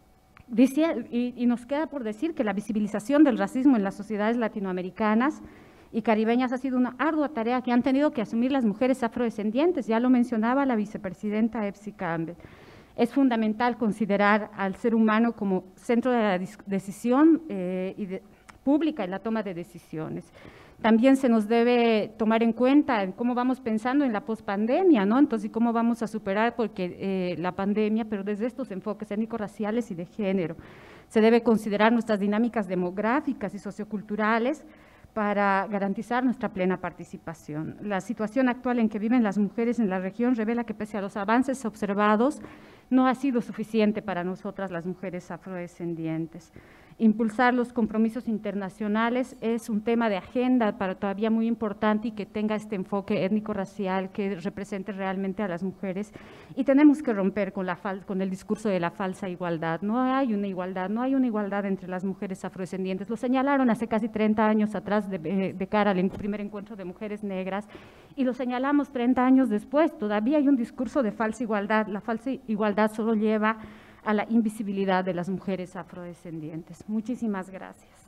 Y nos queda por decir que la visibilización del racismo en las sociedades latinoamericanas y caribeñas ha sido una ardua tarea que han tenido que asumir las mujeres afrodescendientes, ya lo mencionaba la vicepresidenta Epsi Campbell. Es fundamental considerar al ser humano como centro de la decisión pública en la toma de decisiones. También se nos debe tomar en cuenta en cómo vamos pensando en la pospandemia, ¿no? Entonces, cómo vamos a superar la pandemia, pero desde estos enfoques étnico-raciales y de género. Se debe considerar nuestras dinámicas demográficas y socioculturales para garantizar nuestra plena participación. La situación actual en que viven las mujeres en la región revela que pese a los avances observados, no ha sido suficiente para nosotras las mujeres afrodescendientes. Impulsar los compromisos internacionales es un tema de agenda todavía muy importante y que tenga este enfoque étnico-racial que represente realmente a las mujeres, y tenemos que romper con el discurso de la falsa igualdad. No hay una igualdad entre las mujeres afrodescendientes. Lo señalaron hace casi 30 años atrás de cara al primer encuentro de mujeres negras, y lo señalamos 30 años después. Todavía hay un discurso de falsa igualdad. La falsa igualdad solo lleva a la invisibilidad de las mujeres afrodescendientes. Muchísimas gracias.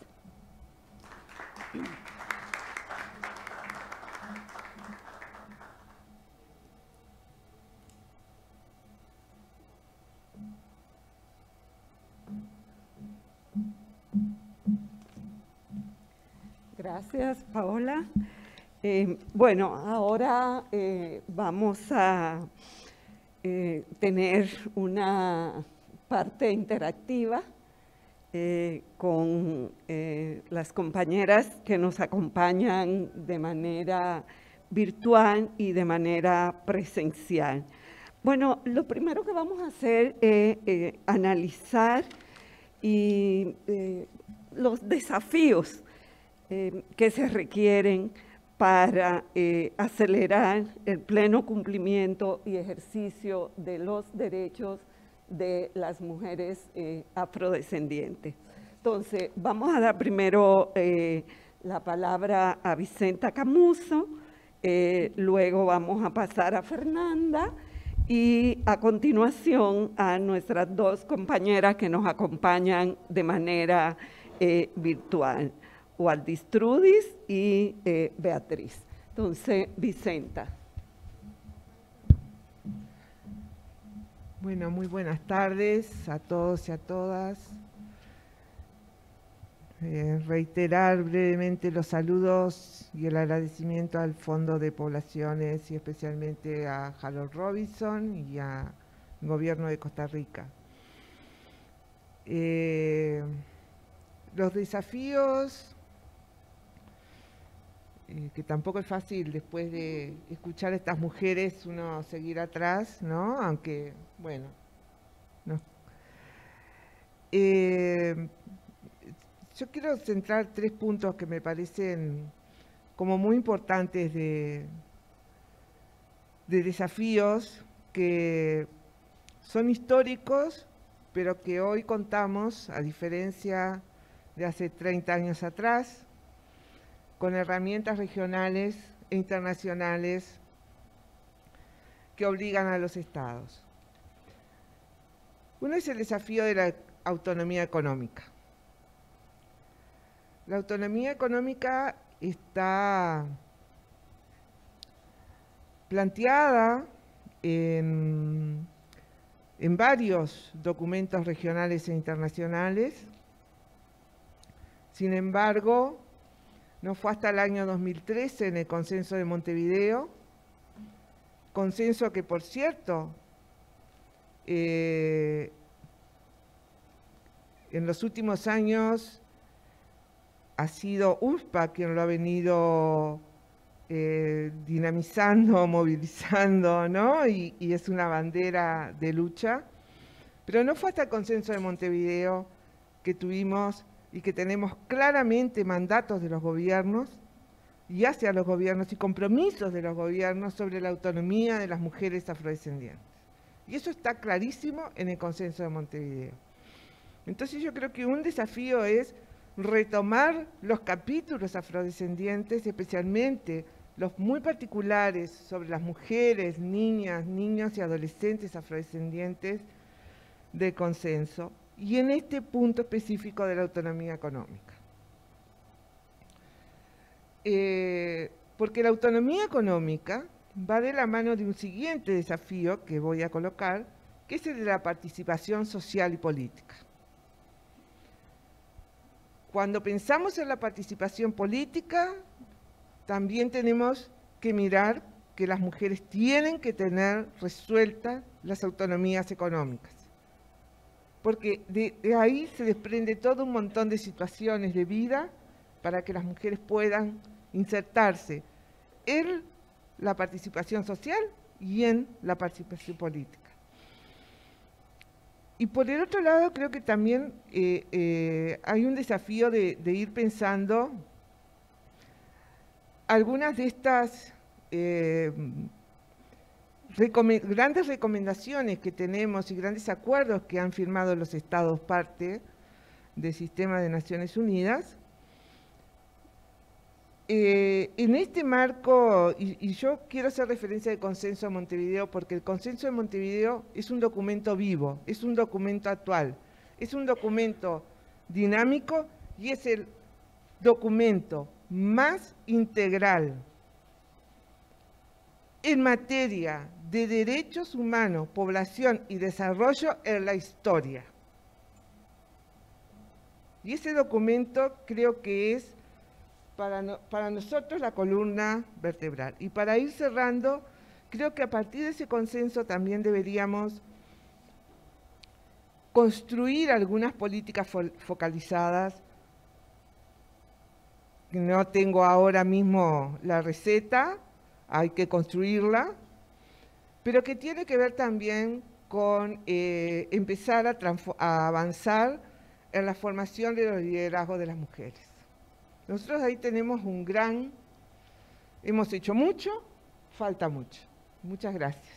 Gracias, Paola. Bueno, ahora vamos a tener una parte interactiva con las compañeras que nos acompañan de manera virtual y de manera presencial. Bueno, lo primero que vamos a hacer es analizar los desafíos que se requieren para acelerar el pleno cumplimiento y ejercicio de los derechos de las mujeres afrodescendientes. Entonces, vamos a dar primero la palabra a Vicenta Camuso, luego vamos a pasar a Fernanda y a continuación a nuestras dos compañeras que nos acompañan de manera virtual, Waldis Trudis y Beatriz. Entonces, Vicenta. Bueno, muy buenas tardes a todos y a todas. Reiterar brevemente los saludos y el agradecimiento al Fondo de Poblaciones y especialmente a Harold Robinson y al Gobierno de Costa Rica. Los desafíos, que tampoco es fácil después de escuchar a estas mujeres uno seguir atrás, ¿no? Aunque, bueno, no. Yo quiero centrar 3 puntos que me parecen como muy importantes de desafíos que son históricos, pero que hoy contamos, a diferencia de hace 30 años atrás, con herramientas regionales e internacionales que obligan a los estados. Uno es el desafío de la autonomía económica. La autonomía económica está planteada en varios documentos regionales e internacionales. Sin embargo, no fue hasta el año 2013 en el Consenso de Montevideo, consenso que, por cierto, en los últimos años ha sido UNFPA quien lo ha venido dinamizando, movilizando, ¿no? Y es una bandera de lucha. Pero no fue hasta el Consenso de Montevideo que tuvimos y que tenemos claramente mandatos de los gobiernos y hacia los gobiernos y compromisos de los gobiernos sobre la autonomía de las mujeres afrodescendientes. Y eso está clarísimo en el Consenso de Montevideo. Entonces yo creo que un desafío es retomar los capítulos afrodescendientes, especialmente los muy particulares sobre las mujeres, niñas, niños y adolescentes afrodescendientes del consenso, y en este punto específico de la autonomía económica. Porque la autonomía económica va de la mano de un siguiente desafío que voy a colocar, que es el de la participación social y política. Cuando pensamos en la participación política, también tenemos que mirar que las mujeres tienen que tener resueltas las autonomías económicas. Porque de ahí se desprende todo un montón de situaciones de vida para que las mujeres puedan insertarse en la participación social y en la participación política. Y por el otro lado, creo que también hay un desafío de ir pensando algunas de estas grandes recomendaciones que tenemos y grandes acuerdos que han firmado los estados parte del sistema de Naciones Unidas. En este marco, y yo quiero hacer referencia al Consenso de Montevideo, porque el Consenso de Montevideo es un documento vivo, es un documento actual, es un documento dinámico y es el documento más integral en materia de derechos humanos, población y desarrollo en la historia. Y ese documento creo que es para nosotros la columna vertebral. Y para ir cerrando, creo que a partir de ese consenso también deberíamos construir algunas políticas focalizadas. No tengo ahora mismo la receta, hay que construirla, pero que tiene que ver también con empezar a avanzar en la formación de los liderazgos de las mujeres. Nosotros ahí tenemos hemos hecho mucho, falta mucho. Muchas gracias.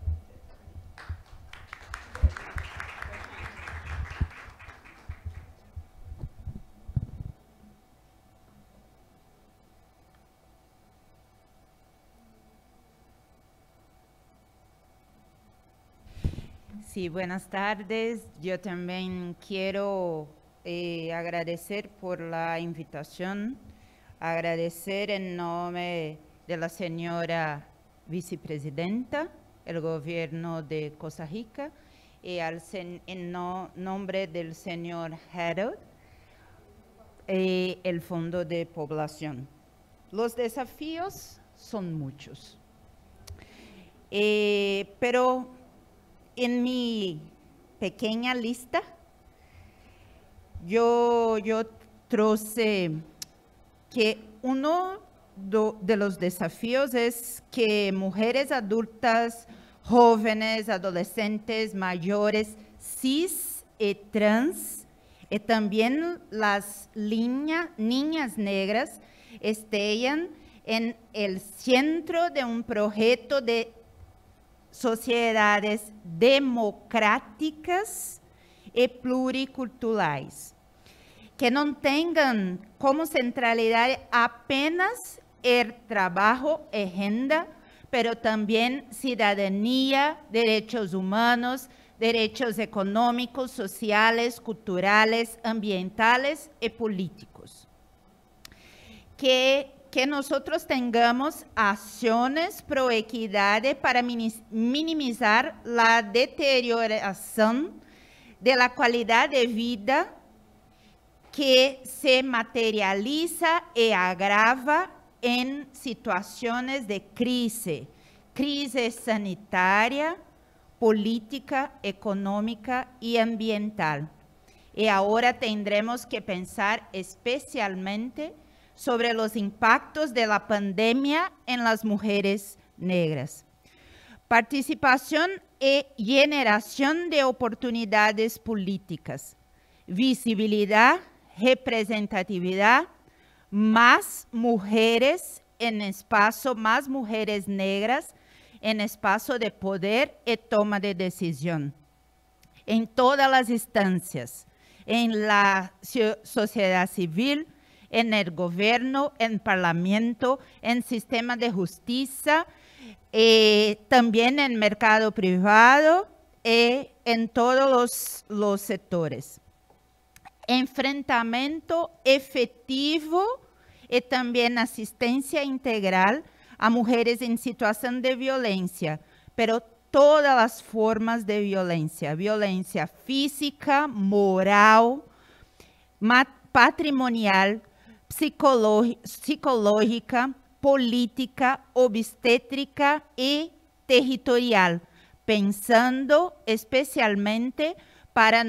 Sí, buenas tardes. Yo también quiero agradecer por la invitación, agradecer en nombre de la señora vicepresidenta del gobierno de Costa Rica y en nombre del señor Harold, el Fondo de Población. Los desafíos son muchos, pero en mi pequeña lista, yo traje que uno de los desafíos es que mujeres adultas, jóvenes, adolescentes, mayores, cis y trans, y también las niñas negras estén en el centro de un proyecto de sociedades democráticas y pluriculturales, que no tengan como centralidad apenas el trabajo y renda, pero también ciudadanía, derechos humanos, derechos económicos, sociales, culturales, ambientales y políticos. Que nosotros tengamos acciones pro equidad para minimizar la deterioración de la calidad de vida que se materializa y agrava en situaciones de crisis sanitaria, política, económica y ambiental. Y ahora tendremos que pensar especialmente sobre los impactos de la pandemia en las mujeres negras. Participación y generación de oportunidades políticas, visibilidad, representatividad, más mujeres en espacio, más mujeres negras en espacio de poder y toma de decisión. En todas las instancias, en la sociedad civil, en el gobierno, en parlamento, en sistema de justicia, también en mercado privado y en todos los sectores. Enfrentamiento efectivo y también asistencia integral a mujeres en situación de violencia, pero todas las formas de violencia, violencia física, moral, patrimonial, psicológica, política, obstétrica y territorial, pensando especialmente para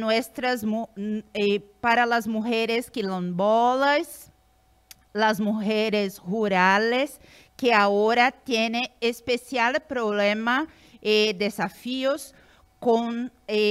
las mujeres quilombolas, las mujeres rurales, que ahora tienen especial problema y desafíos con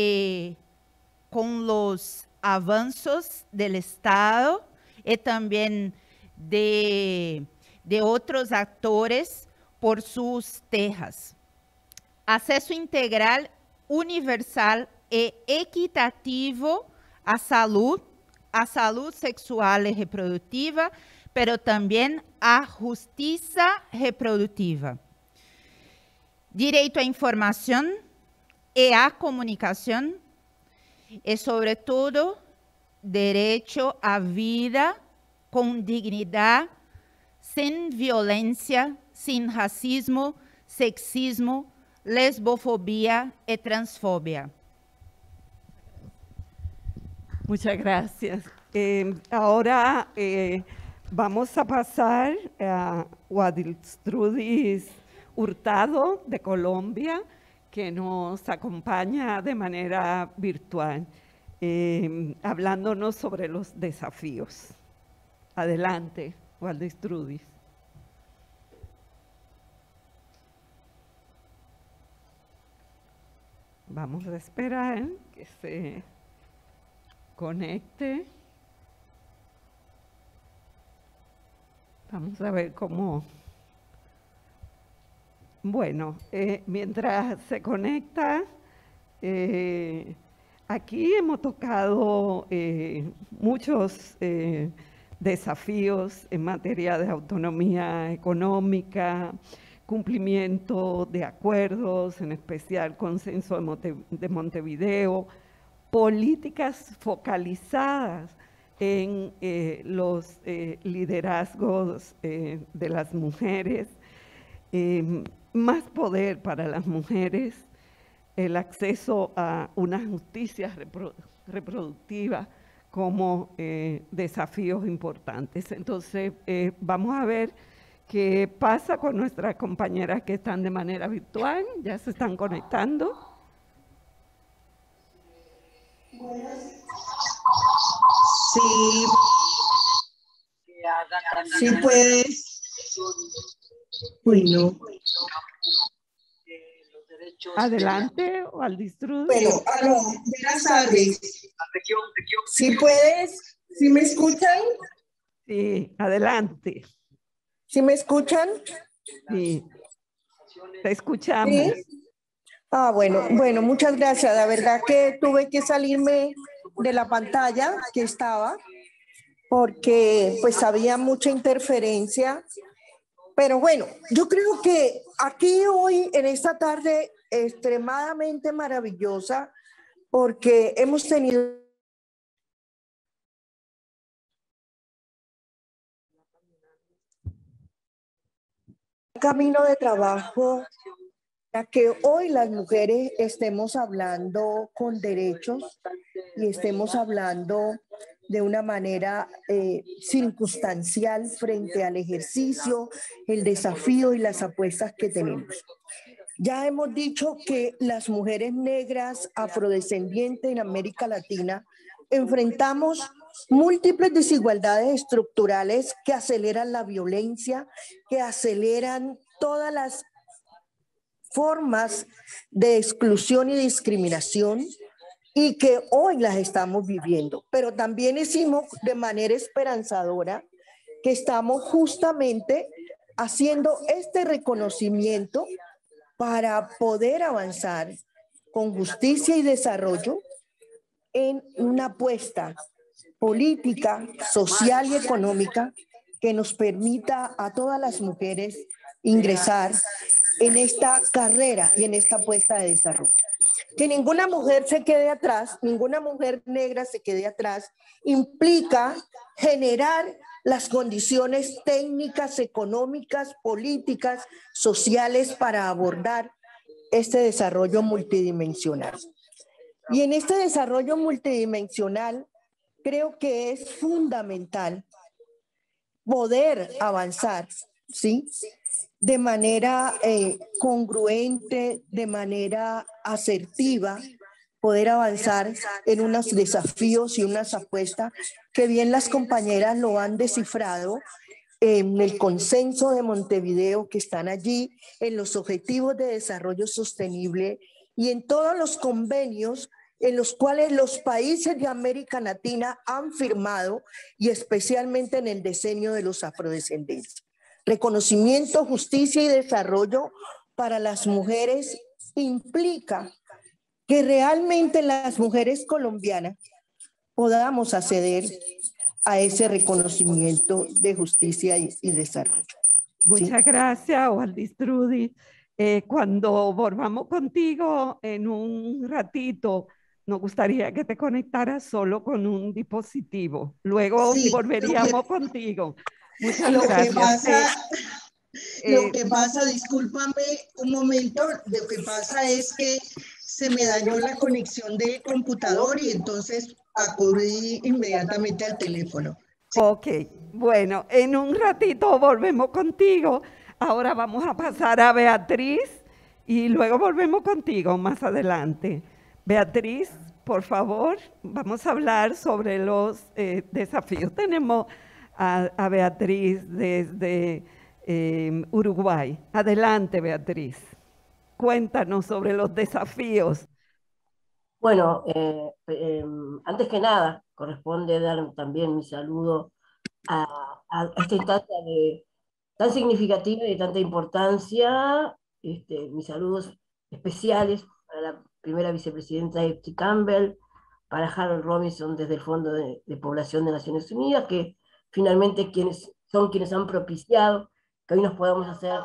los avances del Estado y también de otros actores por sus tierras. Acceso integral, universal e equitativo à saúde sexual e reprodutiva, pero também à justiça reprodutiva. Direito à informação e à comunicação e, sobretudo, direito à vida com dignidade, sem violência, sem racismo, sexismo, lesbofobia y transfobia. Muchas gracias. Ahora Vamos a pasar a Wadilstrudis Hurtado de Colombia, que nos acompaña de manera virtual, hablándonos sobre los desafíos. Adelante, Wadilstrudis. Vamos a esperar que se conecte. Vamos a ver cómo. Bueno, mientras se conecta, aquí hemos tocado muchos desafíos en materia de autonomía económica, cumplimiento de acuerdos, en especial Consenso de Montevideo, políticas focalizadas en los liderazgos de las mujeres, más poder para las mujeres, el acceso a una justicia reproductiva como desafíos importantes. Entonces, vamos a ver qué pasa con nuestras compañeras que están de manera virtual, ya se están conectando. Sí, sí puedes. Uy, no. Adelante, Wadilstrudis. Bueno, aló, buenas tardes. ¿Sí puedes? ¿Sí me escuchan? Sí, adelante. ¿Sí me escuchan? Sí, te escuchamos. ¿Sí? Ah, bueno, muchas gracias. La verdad que tuve que salirme de la pantalla que estaba porque pues había mucha interferencia. Pero bueno, yo creo que aquí hoy, en esta tarde extremadamente maravillosa, porque hemos tenido un camino de trabajo para que hoy las mujeres estemos hablando con derechos y estemos hablando de una manera circunstancial frente al ejercicio, el desafío y las apuestas que tenemos. Ya hemos dicho que las mujeres negras afrodescendientes en América Latina enfrentamos múltiples desigualdades estructurales que aceleran la violencia, que aceleran todas las formas de exclusión y discriminación, y que hoy las estamos viviendo. Pero también decimos de manera esperanzadora que estamos justamente haciendo este reconocimiento para poder avanzar con justicia y desarrollo en una apuesta política, social y económica que nos permita a todas las mujeres ingresar en esta carrera y en esta apuesta de desarrollo. Que ninguna mujer se quede atrás, ninguna mujer negra se quede atrás, implica generar las condiciones técnicas, económicas, políticas, sociales para abordar este desarrollo multidimensional. Y en este desarrollo multidimensional creo que es fundamental poder avanzar, ¿sí?, de manera congruente, de manera asertiva, poder avanzar en unos desafíos y unas apuestas que bien las compañeras lo han descifrado en el Consenso de Montevideo que están allí, en los Objetivos de Desarrollo Sostenible y en todos los convenios en los cuales los países de América Latina han firmado, y especialmente en el decenio de los afrodescendientes. Reconocimiento, justicia y desarrollo para las mujeres implica que realmente las mujeres colombianas podamos acceder a ese reconocimiento de justicia y desarrollo. Muchas gracias, Wadilstrudis. Cuando volvamos contigo en un ratito, nos gustaría que te conectaras solo con un dispositivo. Luego volveríamos contigo. Muchas gracias. Lo que pasa, discúlpame un momento, lo que pasa es que se me dañó la conexión del computador y entonces acudí inmediatamente al teléfono. Ok, bueno, en un ratito volvemos contigo. Ahora vamos a pasar a Beatriz y luego volvemos contigo más adelante. Beatriz, por favor, vamos a hablar sobre los desafíos. Tenemos a Beatriz desde Uruguay. Adelante, Beatriz. Cuéntanos sobre los desafíos. Bueno, antes que nada, corresponde dar también mi saludo a esta instancia tan significativa y de tanta importancia. Mis saludos especiales para la primera vicepresidenta Epsi Campbell, para Harold Robinson desde el Fondo de Población de Naciones Unidas, que finalmente son quienes han propiciado que hoy nos podamos hacer.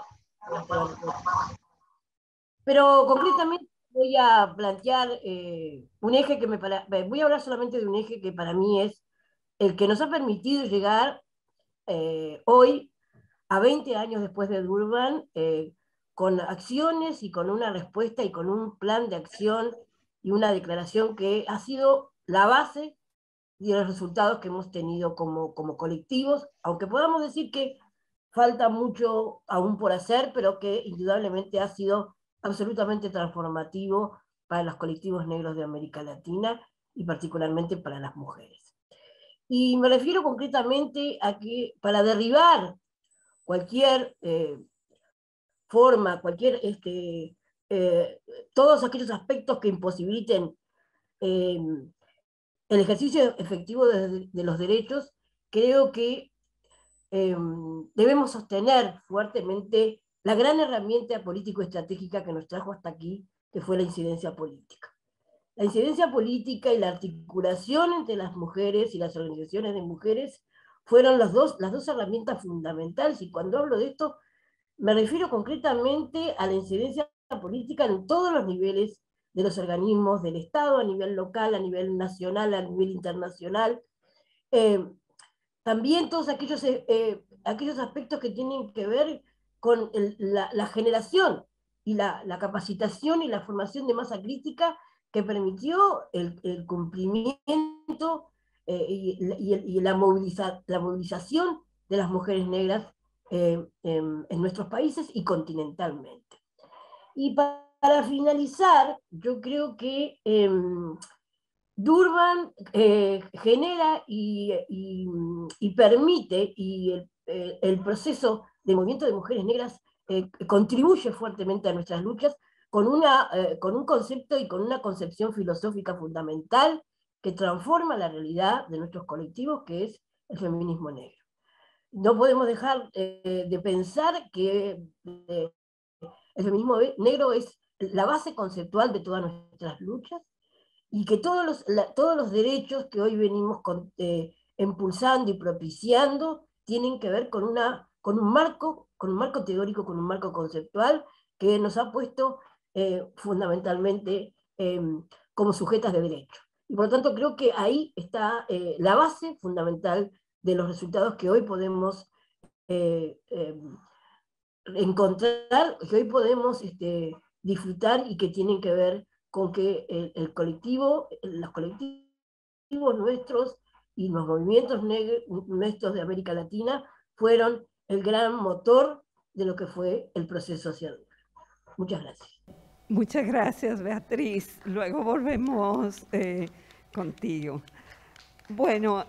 Pero concretamente voy a plantear un eje voy a hablar solamente de un eje que para mí es el que nos ha permitido llegar hoy, a 20 años después de Durban, con acciones y con una respuesta y con un plan de acción y una declaración que ha sido la base de los resultados que hemos tenido como colectivos, aunque podamos decir que falta mucho aún por hacer, pero que indudablemente ha sido absolutamente transformativo para los colectivos negros de América Latina y particularmente para las mujeres. Y me refiero concretamente a que para derribar cualquier forma, todos aquellos aspectos que imposibiliten el ejercicio efectivo de los derechos, creo que debemos sostener fuertemente la gran herramienta político-estratégica que nos trajo hasta aquí, que fue la incidencia política. La incidencia política y la articulación entre las mujeres y las organizaciones de mujeres fueron las dos herramientas fundamentales, y cuando hablo de esto me refiero concretamente a la incidencia política en todos los niveles de los organismos del Estado, a nivel local, a nivel nacional, a nivel internacional. También todos aquellos aspectos que tienen que ver con la generación y la capacitación y la formación de masa crítica que permitió el cumplimiento y la movilización de las mujeres negras en nuestros países y continentalmente. Y para finalizar, yo creo que Durban genera y permite, y el proceso de movimiento de mujeres negras contribuye fuertemente a nuestras luchas con un concepto y con una concepción filosófica fundamental que transforma la realidad de nuestros colectivos, que es el feminismo negro. No podemos dejar de pensar que el feminismo negro es la base conceptual de todas nuestras luchas, y que todos los derechos que hoy venimos impulsando y propiciando tienen que ver con un marco teórico, con un marco conceptual que nos ha puesto fundamentalmente como sujetas de derecho. Y por lo tanto creo que ahí está la base fundamental de los resultados que hoy podemos encontrar, que hoy podemos disfrutar, y que tienen que ver con que los colectivos nuestros y los movimientos nuestros de América Latina fueron el gran motor de lo que fue el proceso hacia Durban. Muchas gracias. Muchas gracias, Beatriz. Luego volvemos contigo. Bueno,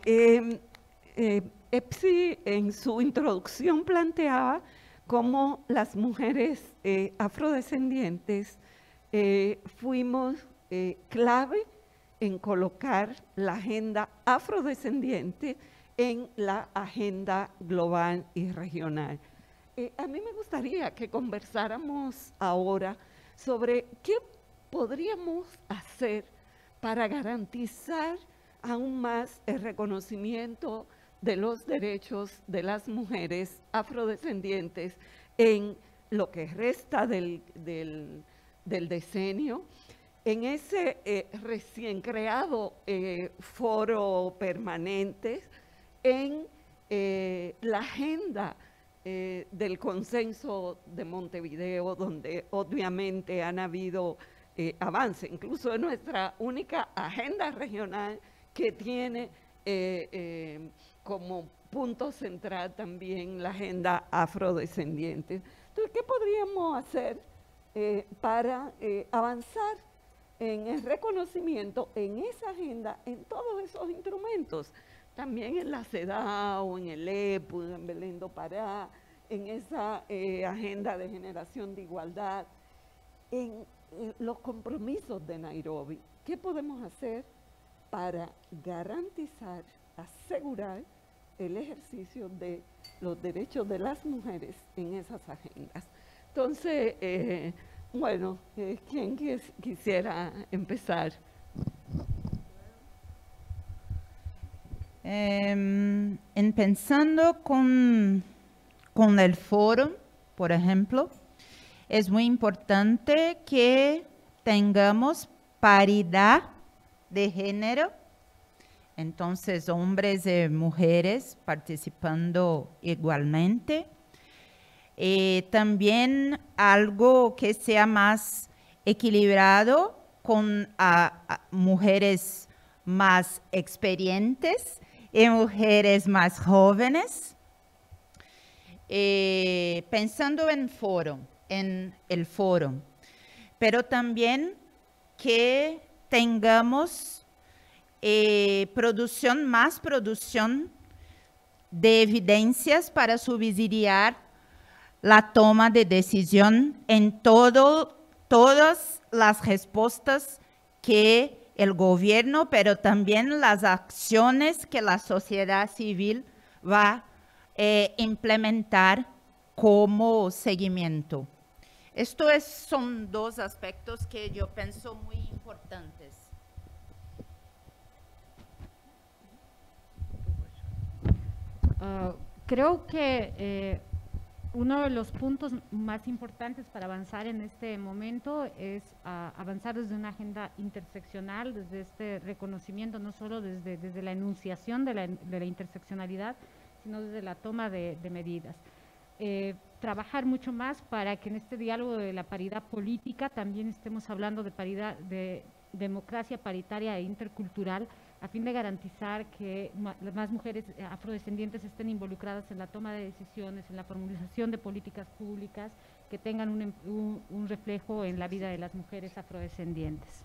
Epsi en su introducción planteaba cómo las mujeres afrodescendientes fuimos clave en colocar la agenda afrodescendiente en la agenda global y regional. A mí me gustaría que conversáramos ahora sobre qué podríamos hacer para garantizar aún más el reconocimiento de los derechos de las mujeres afrodescendientes en lo que resta del decenio, en ese recién creado foro permanente, en la agenda del consenso de Montevideo, donde obviamente han habido avances, incluso en nuestra única agenda regional que tiene como punto central también la agenda afrodescendiente. Entonces, ¿qué podríamos hacer para avanzar en el reconocimiento en esa agenda, en todos esos instrumentos? También en la CEDAW, en el EPU, en Belén do Pará, en esa agenda de generación de igualdad, en los compromisos de Nairobi. ¿Qué podemos hacer para garantizar, asegurar el ejercicio de los derechos de las mujeres en esas agendas? Entonces, bueno, ¿quién quisiera empezar? Pensando con el foro, por ejemplo, es muy importante que tengamos paridad de género, entonces hombres y mujeres participando igualmente. También algo que sea más equilibrado con mujeres más experientes y mujeres más jóvenes. Pensando en el foro, pero también que tengamos más producción de evidencias para subsidiar la toma de decisión en todas las respuestas que el gobierno, pero también las acciones que la sociedad civil va a implementar como seguimiento. Estos son dos aspectos que yo pienso muy importantes. Creo que uno de los puntos más importantes para avanzar en este momento es avanzar desde una agenda interseccional, desde este reconocimiento, no solo desde la enunciación de la interseccionalidad, sino desde la toma de medidas. Trabajar mucho más para que en este diálogo de la paridad política también estemos hablando de paridad, de democracia paritaria e intercultural, a fin de garantizar que más mujeres afrodescendientes estén involucradas en la toma de decisiones, en la formulación de políticas públicas que tengan un reflejo en la vida de las mujeres afrodescendientes.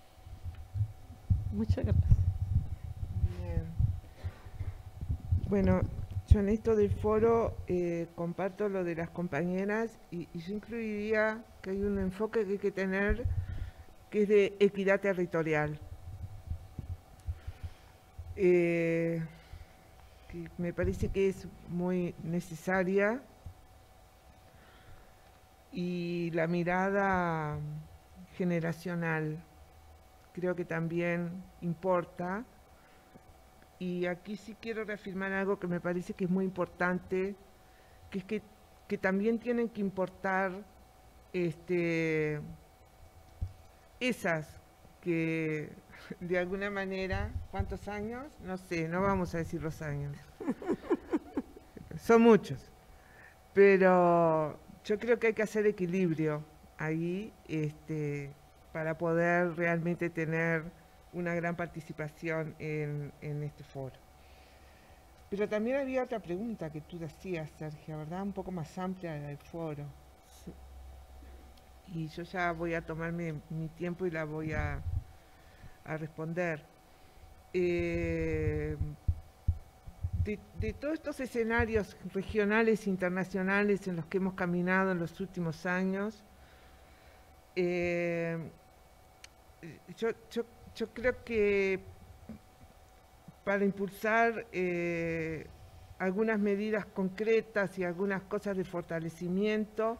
Muchas gracias. Bien. Bueno, yo en esto del foro comparto lo de las compañeras y yo incluiría que hay un enfoque que hay que tener que es de equidad territorial. Que me parece que es muy necesaria, y la mirada generacional creo que también importa, y aquí sí quiero reafirmar algo que me parece que es muy importante, que es que también tienen que importar esas que de alguna manera, ¿cuántos años? No sé, no vamos a decir los años. Son muchos. Pero yo creo que hay que hacer equilibrio ahí para poder realmente tener una gran participación en este foro. Pero también había otra pregunta que tú decías, Sergio, ¿verdad? Un poco más amplia del foro. Sí. Y yo ya voy a tomarme mi tiempo y la voy a responder. De todos estos escenarios regionales e internacionales en los que hemos caminado en los últimos años, yo creo que para impulsar algunas medidas concretas y algunas cosas de fortalecimiento,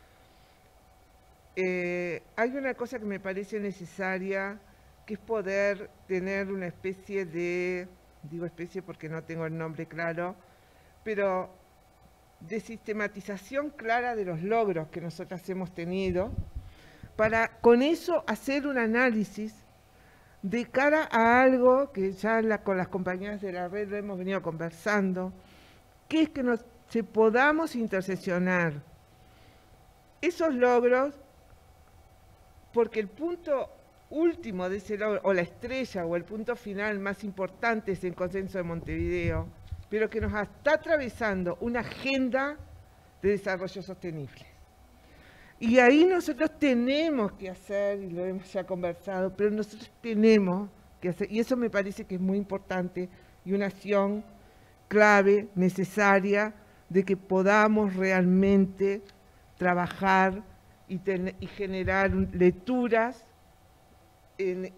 hay una cosa que me parece necesaria, que es poder tener una especie de, digo especie porque no tengo el nombre claro, pero de sistematización clara de los logros que nosotras hemos tenido, para con eso hacer un análisis de cara a algo que ya con las compañeras de la red lo hemos venido conversando, que es que se podamos interseccionar esos logros, porque el punto último de ese logro, o la estrella, o el punto final más importante es el consenso de Montevideo, pero que nos está atravesando una agenda de desarrollo sostenible. Y ahí nosotros tenemos que hacer, y lo hemos ya conversado, pero nosotros tenemos que hacer, y eso me parece que es muy importante, y una acción clave, necesaria, de que podamos realmente trabajar y generar lecturas en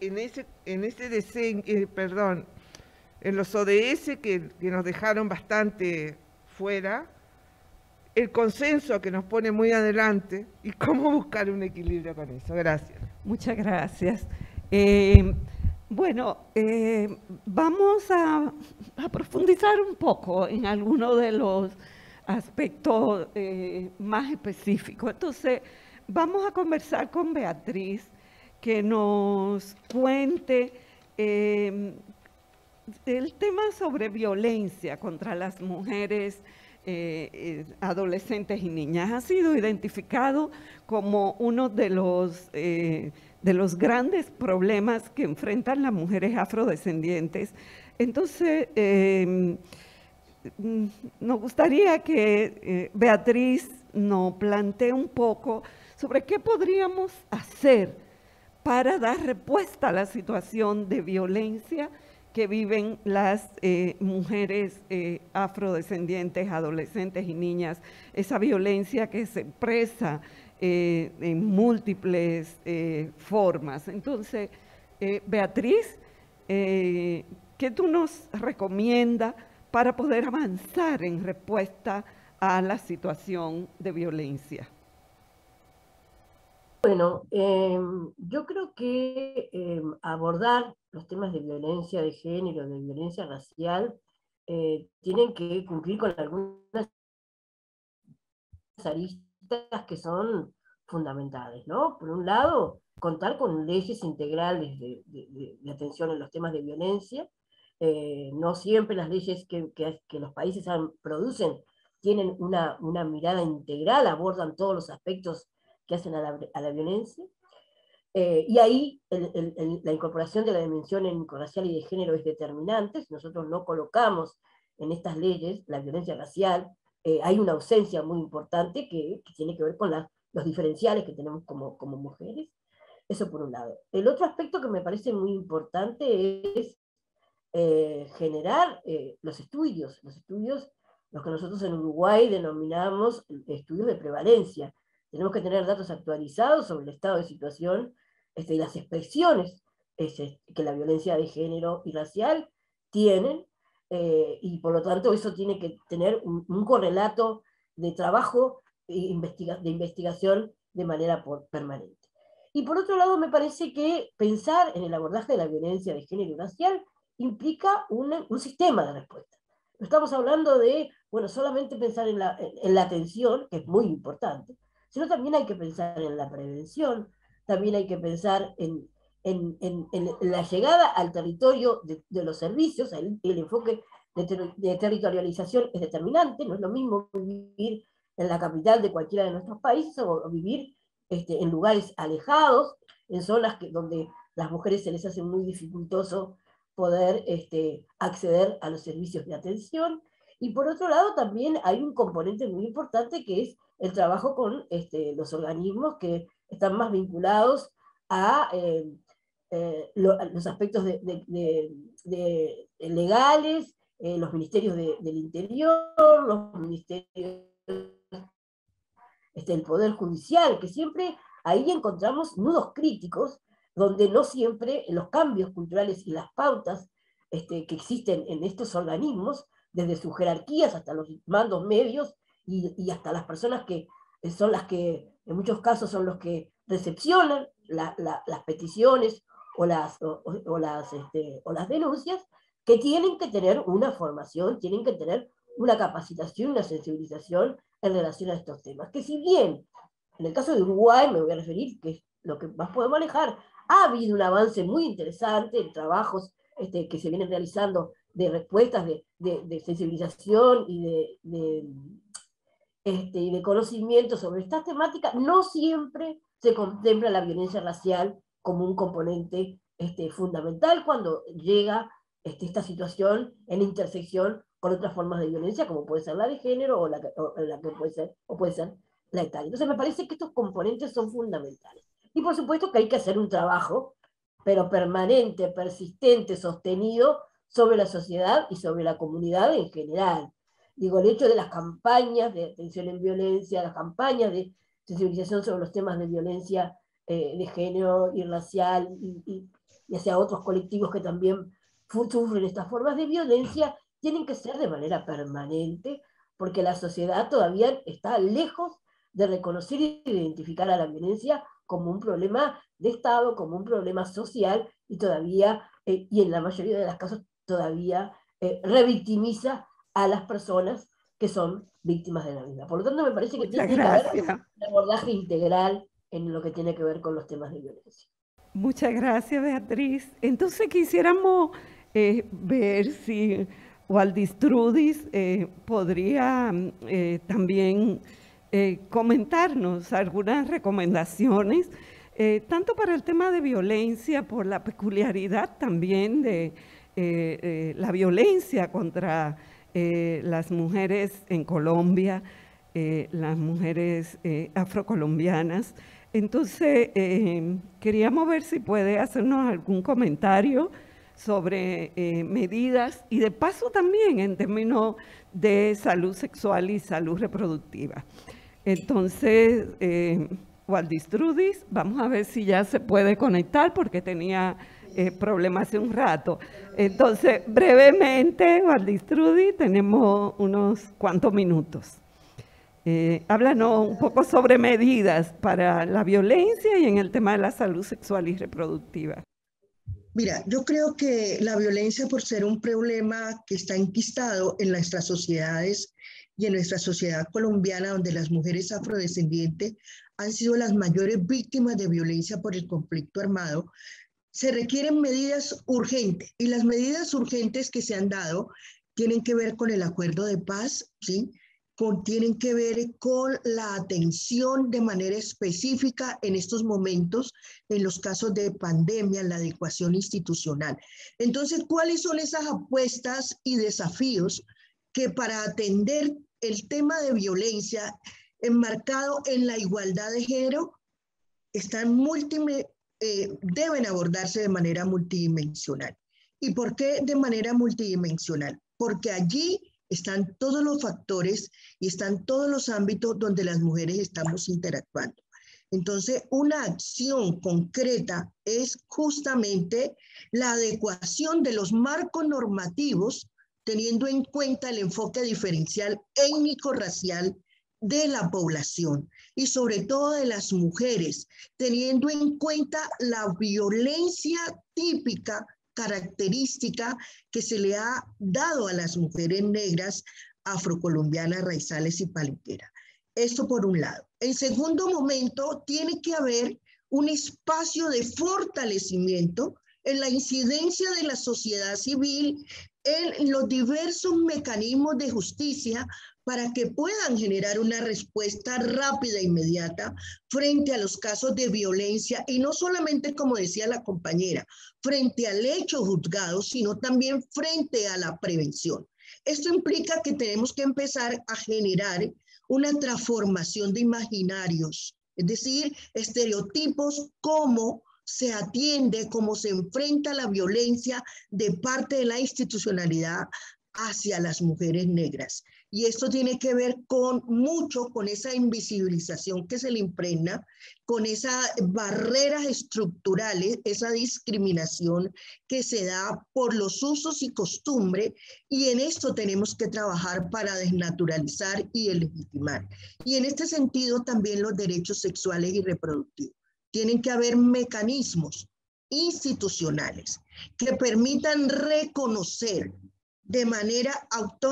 los ODS que nos dejaron bastante fuera, el consenso que nos pone muy adelante y cómo buscar un equilibrio con eso. Gracias. Muchas gracias. Vamos a profundizar un poco en algunos de los aspectos más específicos. Entonces, vamos a conversar con Beatriz, que nos cuente el tema sobre violencia contra las mujeres adolescentes y niñas. Ha sido identificado como uno de los grandes problemas que enfrentan las mujeres afrodescendientes. Entonces, nos gustaría que Beatriz nos plantee un poco sobre qué podríamos hacer para dar respuesta a la situación de violencia que viven las mujeres afrodescendientes, adolescentes y niñas, esa violencia que se expresa en múltiples formas. Entonces, Beatriz, ¿qué tú nos recomiendas para poder avanzar en respuesta a la situación de violencia? Bueno, yo creo que abordar los temas de violencia de género, de violencia racial, tienen que cumplir con algunas aristas que son fundamentales, ¿no? Por un lado, contar con leyes integrales de atención en los temas de violencia. No siempre las leyes que los países producen tienen una mirada integral, abordan todos los aspectos que hacen a la violencia. Y ahí la incorporación de la dimensión étnico-racial y de género es determinante. Si nosotros no colocamos en estas leyes la violencia racial, hay una ausencia muy importante que tiene que ver con los diferenciales que tenemos como mujeres. Eso por un lado. El otro aspecto que me parece muy importante es generar los estudios, los que nosotros en Uruguay denominamos estudios de prevalencia. Tenemos que tener datos actualizados sobre el estado de situación y las expresiones que la violencia de género y racial tienen, y por lo tanto eso tiene que tener un correlato de trabajo de investigación de manera permanente. Y por otro lado, me parece que pensar en el abordaje de la violencia de género y racial implica un sistema de respuesta. No estamos hablando de, bueno, solamente pensar en la atención, que es muy importante, sino también hay que pensar en la prevención, también hay que pensar en la llegada al territorio de los servicios. El enfoque de territorialización es determinante. No es lo mismo vivir en la capital de cualquiera de nuestros países o vivir en lugares alejados, en zonas donde las mujeres se les hace muy dificultoso poder acceder a los servicios de atención. Y por otro lado también hay un componente muy importante que es el trabajo con los organismos que están más vinculados a los aspectos legales, los ministerios del Interior, los ministerios del Poder Judicial, que siempre ahí encontramos nudos críticos, donde no siempre los cambios culturales y las pautas que existen en estos organismos, desde sus jerarquías hasta los mandos medios y hasta las personas que son las que en muchos casos son los que recepcionan las peticiones o las denuncias, que tienen que tener una formación, tienen que tener una capacitación, una sensibilización en relación a estos temas. Que si bien, en el caso de Uruguay, me voy a referir, que es lo que más podemos manejar, ha habido un avance muy interesante en trabajos que se vienen realizando de respuestas, de sensibilización y de conocimiento sobre estas temáticas. No siempre se contempla la violencia racial como un componente fundamental cuando llega esta situación en intersección con otras formas de violencia, como puede ser la de género o la que puede ser la etaria. Entonces me parece que estos componentes son fundamentales. Y por supuesto que hay que hacer un trabajo, pero permanente, persistente, sostenido, sobre la sociedad y sobre la comunidad en general. Digo, el hecho de las campañas de atención en violencia, las campañas de sensibilización sobre los temas de violencia de género y racial y hacia otros colectivos que también sufren estas formas de violencia, tienen que ser de manera permanente, porque la sociedad todavía está lejos de reconocer y de identificar a la violencia como un problema de Estado, como un problema social, y todavía, y en la mayoría de los casos, todavía revictimiza a las personas que son víctimas de la vida. Por lo tanto, me parece que Muchas tiene que haber gracias. un abordaje integral en lo que tiene que ver con los temas de violencia. Muchas gracias, Beatriz. Entonces quisiéramos ver si Waldis Trudis podría también comentarnos algunas recomendaciones, tanto para el tema de violencia, por la peculiaridad también de la violencia contra las mujeres en Colombia, las mujeres afrocolombianas. Entonces, queríamos ver si puede hacernos algún comentario sobre medidas y de paso también en términos de salud sexual y salud reproductiva. Entonces, Waldis Trudis, vamos a ver si ya se puede conectar porque tenía problemas hace un rato. Entonces, brevemente, Waldis Trudis, tenemos unos cuantos minutos. Háblanos un poco sobre medidas para la violencia y en el tema de la salud sexual y reproductiva. Mira, yo creo que la violencia, por ser un problema que está enquistado en nuestras sociedades y en nuestra sociedad colombiana, donde las mujeres afrodescendientes han sido las mayores víctimas de violencia por el conflicto armado, se requieren medidas urgentes, y las medidas urgentes que se han dado tienen que ver con el acuerdo de paz, ¿sí? Tienen que ver con la atención de manera específica en estos momentos, en los casos de pandemia, la adecuación institucional. Entonces, ¿cuáles son esas apuestas y desafíos que para atender el tema de violencia enmarcado en la igualdad de género deben abordarse de manera multidimensional? ¿Y por qué de manera multidimensional? Porque allí están todos los factores y están todos los ámbitos donde las mujeres estamos interactuando. Entonces, una acción concreta es justamente la adecuación de los marcos normativos, teniendo en cuenta el enfoque diferencial étnico-racial de la población y sobre todo de las mujeres, teniendo en cuenta la violencia típica, característica que se le ha dado a las mujeres negras, afrocolombianas, raizales y palenqueras. Esto por un lado. En segundo momento, tiene que haber un espacio de fortalecimiento en la incidencia de la sociedad civil en los diversos mecanismos de justicia para que puedan generar una respuesta rápida e inmediata frente a los casos de violencia, y no solamente, como decía la compañera, frente al hecho juzgado, sino también frente a la prevención. Esto implica que tenemos que empezar a generar una transformación de imaginarios, es decir, estereotipos, cómo se atiende, cómo se enfrenta la violencia de parte de la institucionalidad hacia las mujeres negras. Y esto tiene que ver mucho con esa invisibilización que se le impregna, con esas barreras estructurales, esa discriminación que se da por los usos y costumbres, y en esto tenemos que trabajar para desnaturalizar y legitimar. Y en este sentido también los derechos sexuales y reproductivos. Tienen que haber mecanismos institucionales que permitan reconocer de manera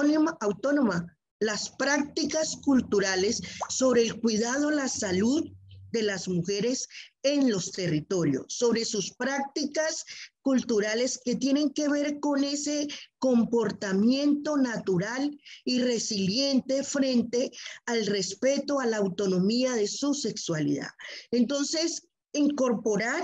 autónoma las prácticas culturales sobre el cuidado, la salud de las mujeres en los territorios, sobre sus prácticas culturales que tienen que ver con ese comportamiento natural y resiliente frente al respeto a la autonomía de su sexualidad. Entonces, incorporar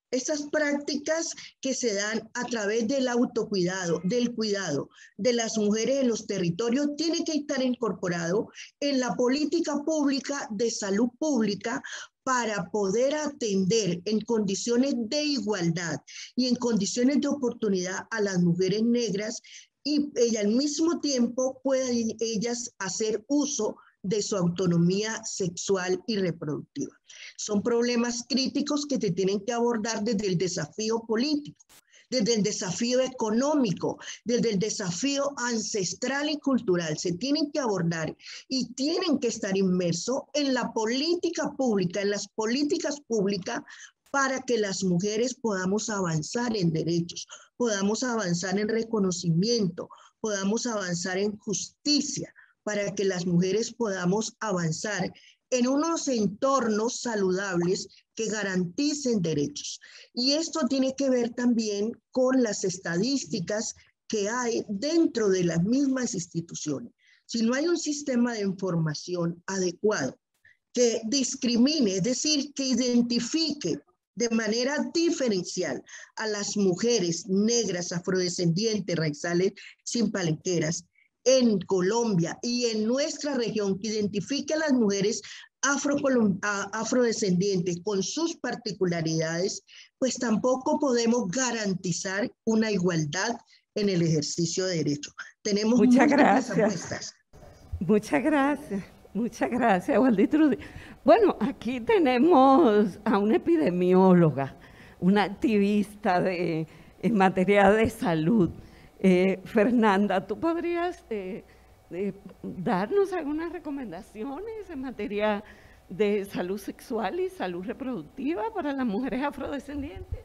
Estas prácticas que se dan a través del autocuidado, del cuidado de las mujeres en los territorios, tienen que estar incorporado en la política pública de salud pública para poder atender en condiciones de igualdad y en condiciones de oportunidad a las mujeres negras y al mismo tiempo puedan ellas hacer uso de su autonomía sexual y reproductiva. Son problemas críticos que se tienen que abordar desde el desafío político, desde el desafío económico, desde el desafío ancestral y cultural. Se tienen que abordar y tienen que estar inmersos en la política pública, en las políticas públicas, para que las mujeres podamos avanzar en derechos, podamos avanzar en reconocimiento, podamos avanzar en justicia, para que las mujeres podamos avanzar en unos entornos saludables que garanticen derechos. Y esto tiene que ver también con las estadísticas que hay dentro de las mismas instituciones. Si no hay un sistema de información adecuado que discrimine, es decir, que identifique de manera diferencial a las mujeres negras, afrodescendientes, raizales, sin palenqueras, en Colombia y en nuestra región, que identifique a las mujeres afrodescendientes con sus particularidades, pues tampoco podemos garantizar una igualdad en el ejercicio de derechos. Tenemos muchas gracias. Apuestas. Muchas gracias, Waldy. Bueno, aquí tenemos a una epidemióloga, una activista en materia de salud. Fernanda, ¿tú podrías darnos algunas recomendaciones en materia de salud sexual y salud reproductiva para las mujeres afrodescendientes?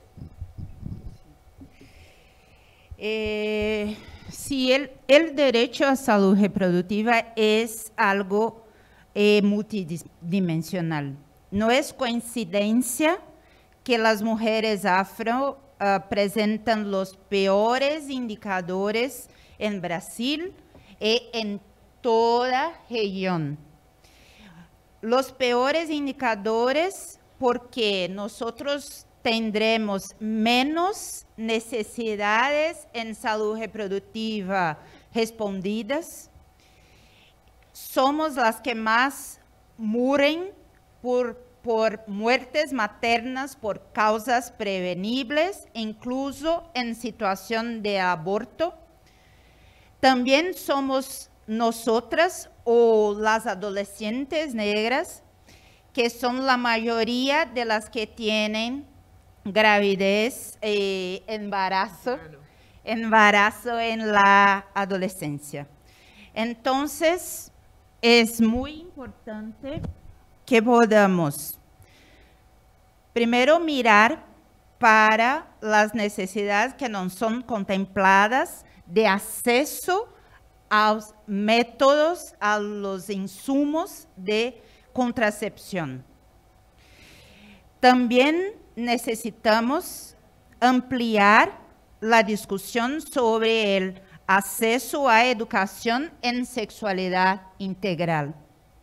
Sí, el derecho a salud reproductiva es algo multidimensional. No es coincidencia que las mujeres afro presentan los peores indicadores en Brasil y en toda región. Los peores indicadores porque nosotros tendremos menos necesidades en salud reproductiva respondidas. Somos las que más mueren por muertes maternas por causas prevenibles, incluso en situación de aborto. También somos nosotras o las adolescentes negras, que son la mayoría de las que tienen gravidez, embarazo en la adolescencia. Entonces, es muy importante que podamos primero mirar para las necesidades que no son contempladas de acceso a los métodos, a los insumos de contracepción. También necesitamos ampliar la discusión sobre el acceso a educación en sexualidad integral.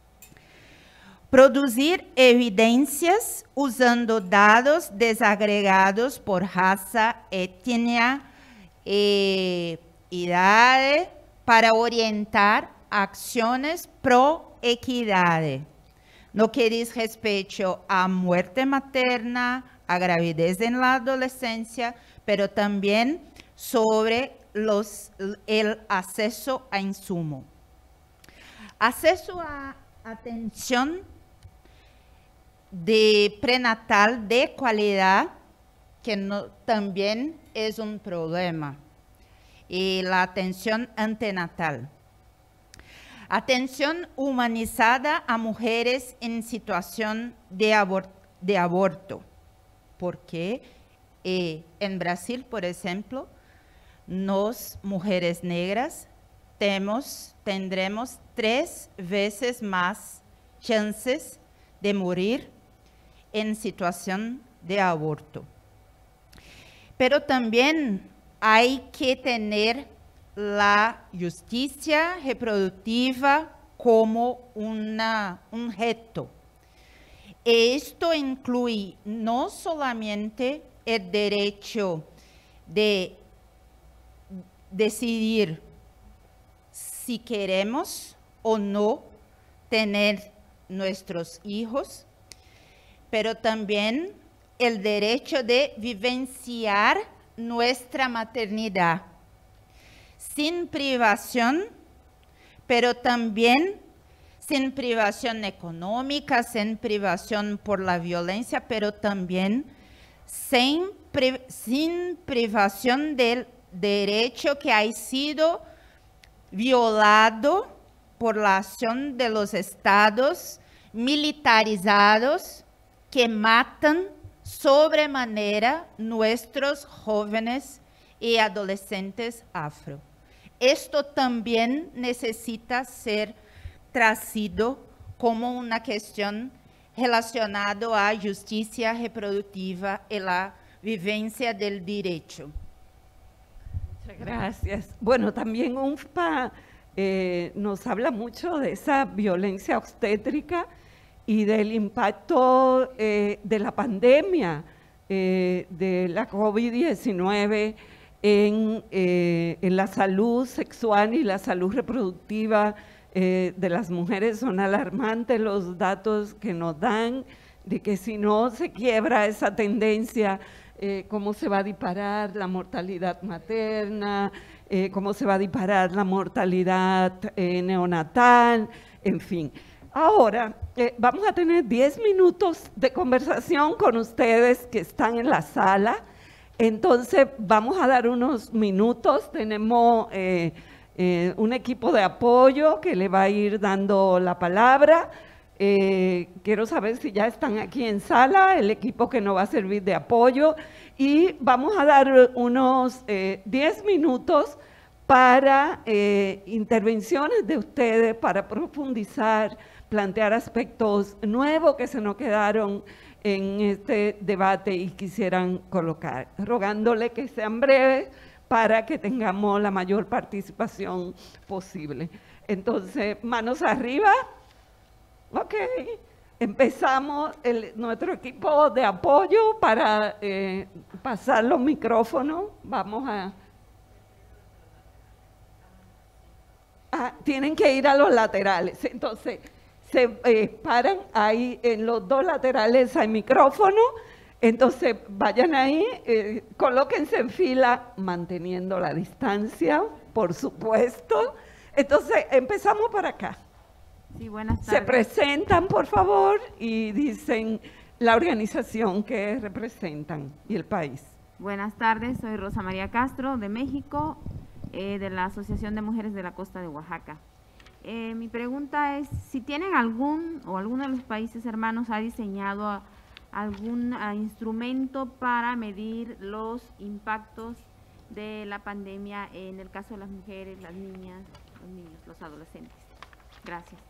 Producir evidencias usando dados desagregados por raza, etnia, idade, para orientar acciones pro equidad. No que diz respeto a muerte materna, a gravidez en la adolescencia, pero también sobre el acceso a insumo. Acceso a atención de prenatal de calidad, que también es un problema, y la atención antenatal. Atención humanizada a mujeres en situación de aborto, porque en Brasil, por ejemplo, nos mujeres negras tendremos 3 veces más chances de morir en situación de aborto. Pero también hay que tener la justicia reproductiva como un reto. Esto incluye no solamente el derecho de decidir si queremos o no tener nuestros hijos, pero también el derecho de vivenciar nuestra maternidad sin privación, pero también sin privación económica, sin privación por la violencia, pero también sin privación del derecho que ha sido violado por la acción de los estados militarizados que matan sobremanera nuestros jóvenes y adolescentes afro. Esto también necesita ser trazido como una cuestión relacionada a justicia reproductiva y la vivencia del derecho. Muchas gracias. Bueno, también UNFPA nos habla mucho de esa violencia obstétrica y del impacto de la pandemia, de la COVID-19 en la salud sexual y la salud reproductiva de las mujeres. Son alarmantes los datos que nos dan de que si no se quiebra esa tendencia, cómo se va a disparar la mortalidad materna, cómo se va a disparar la mortalidad neonatal, en fin. Ahora vamos a tener 10 minutos de conversación con ustedes que están en la sala. Entonces vamos a dar unos minutos. Tenemos un equipo de apoyo que le va a ir dando la palabra. Quiero saber si ya están aquí en sala, el equipo que nos va a servir de apoyo, y vamos a dar unos 10 minutos para intervenciones de ustedes, para profundizar, plantear aspectos nuevos que se nos quedaron en este debate y quisieran colocar, rogándole que sean breves para que tengamos la mayor participación posible. Entonces, manos arriba. Ok, empezamos nuestro equipo de apoyo para pasar los micrófonos. Vamos a... tienen que ir a los laterales. Entonces, se paran ahí, en los dos laterales hay micrófono. Entonces, vayan ahí, colóquense en fila, manteniendo la distancia, por supuesto. Entonces, empezamos por acá. Sí, buenas tardes. Se presentan, por favor, y dicen la organización que representan y el país. Buenas tardes, soy Rosa María Castro, de México, de la Asociación de Mujeres de la Costa de Oaxaca. Mi pregunta es, si tienen alguno de los países hermanos ha diseñado algún instrumento para medir los impactos de la pandemia en el caso de las mujeres, las niñas, los niños, los adolescentes. Gracias.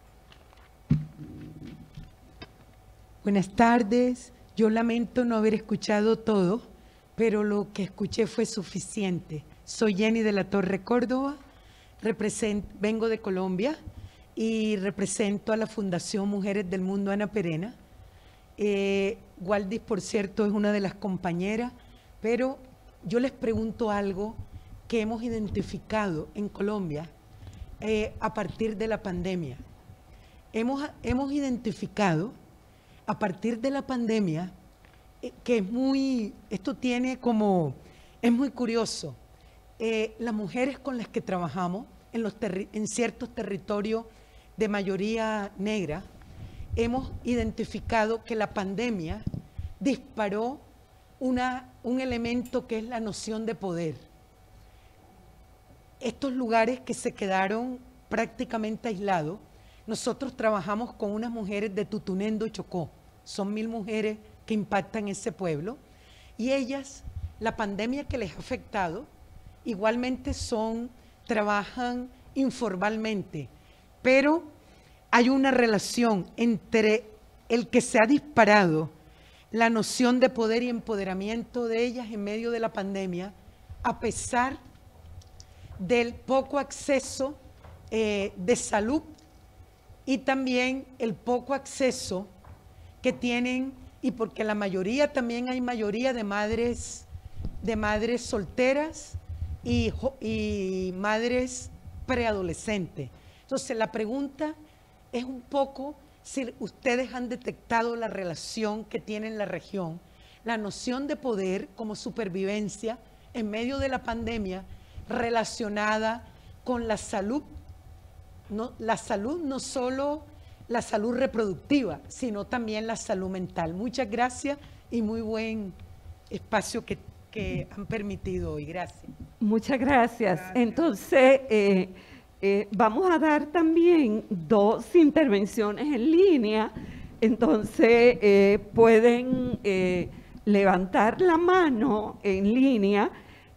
Buenas tardes. Yo lamento no haber escuchado todo, pero lo que escuché fue suficiente. Soy Jenny de la Torre Córdoba, vengo de Colombia y represento a la Fundación Mujeres del Mundo Ana Perena. Waldis, por cierto, es una de las compañeras, pero yo les pregunto algo que hemos identificado en Colombia a partir de la pandemia. Hemos identificado a partir de la pandemia que esto tiene como, es muy curioso. Las mujeres con las que trabajamos en ciertos territorios de mayoría negra, hemos identificado que la pandemia disparó un elemento que es la noción de poder. Estos lugares que se quedaron prácticamente aislados, nosotros trabajamos con unas mujeres de Tutunendo, Chocó. Son 1000 mujeres que impactan ese pueblo y ellas, la pandemia que les ha afectado, igualmente trabajan informalmente, pero hay una relación entre el que se ha disparado la noción de poder y empoderamiento de ellas en medio de la pandemia, a pesar del poco acceso de salud y también el poco acceso que tienen y porque la mayoría, también hay mayoría de madres solteras y madres preadolescentes. Entonces la pregunta es un poco si ustedes han detectado la relación que tiene en la región, la noción de poder como supervivencia en medio de la pandemia relacionada con la salud. La salud, no solo la salud reproductiva, sino también la salud mental. Muchas gracias y muy buen espacio que han permitido hoy. Gracias. Muchas gracias. Entonces, vamos a dar también 2 intervenciones en línea. Entonces, pueden levantar la mano en línea.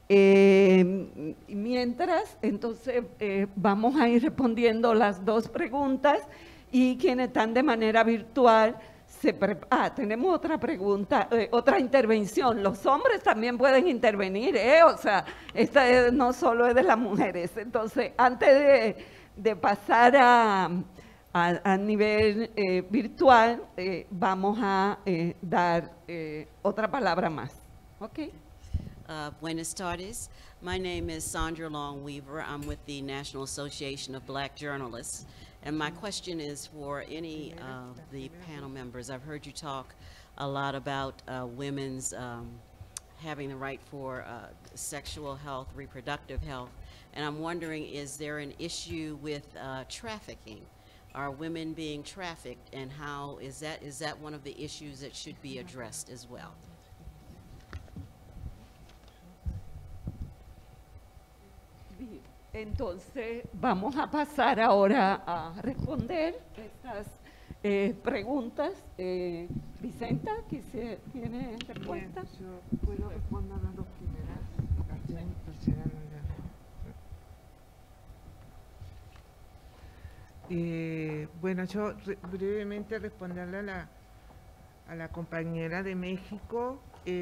Mientras, entonces, vamos a ir respondiendo las 2 preguntas y quienes están de manera virtual tenemos otra pregunta, otra intervención. Los hombres también pueden intervenir, o sea, esta no solo es de las mujeres. Entonces, antes de pasar a nivel virtual, vamos a dar otra palabra más. ¿Ok? Buenas tardes. My name is Sandra Long Weaver. I'm with the National Association of Black Journalists. And my question is for any of the panel members. I've heard you talk a lot about women's having the right for sexual health, reproductive health. And I'm wondering, is there an issue with trafficking? Are women being trafficked, and how is that one of the issues that should be addressed as well? Entonces, vamos a pasar ahora a responder estas preguntas. Vicenta, ¿tiene respuesta? Yo puedo responder las 2 primeras. Bueno, yo brevemente responderle a la compañera de México.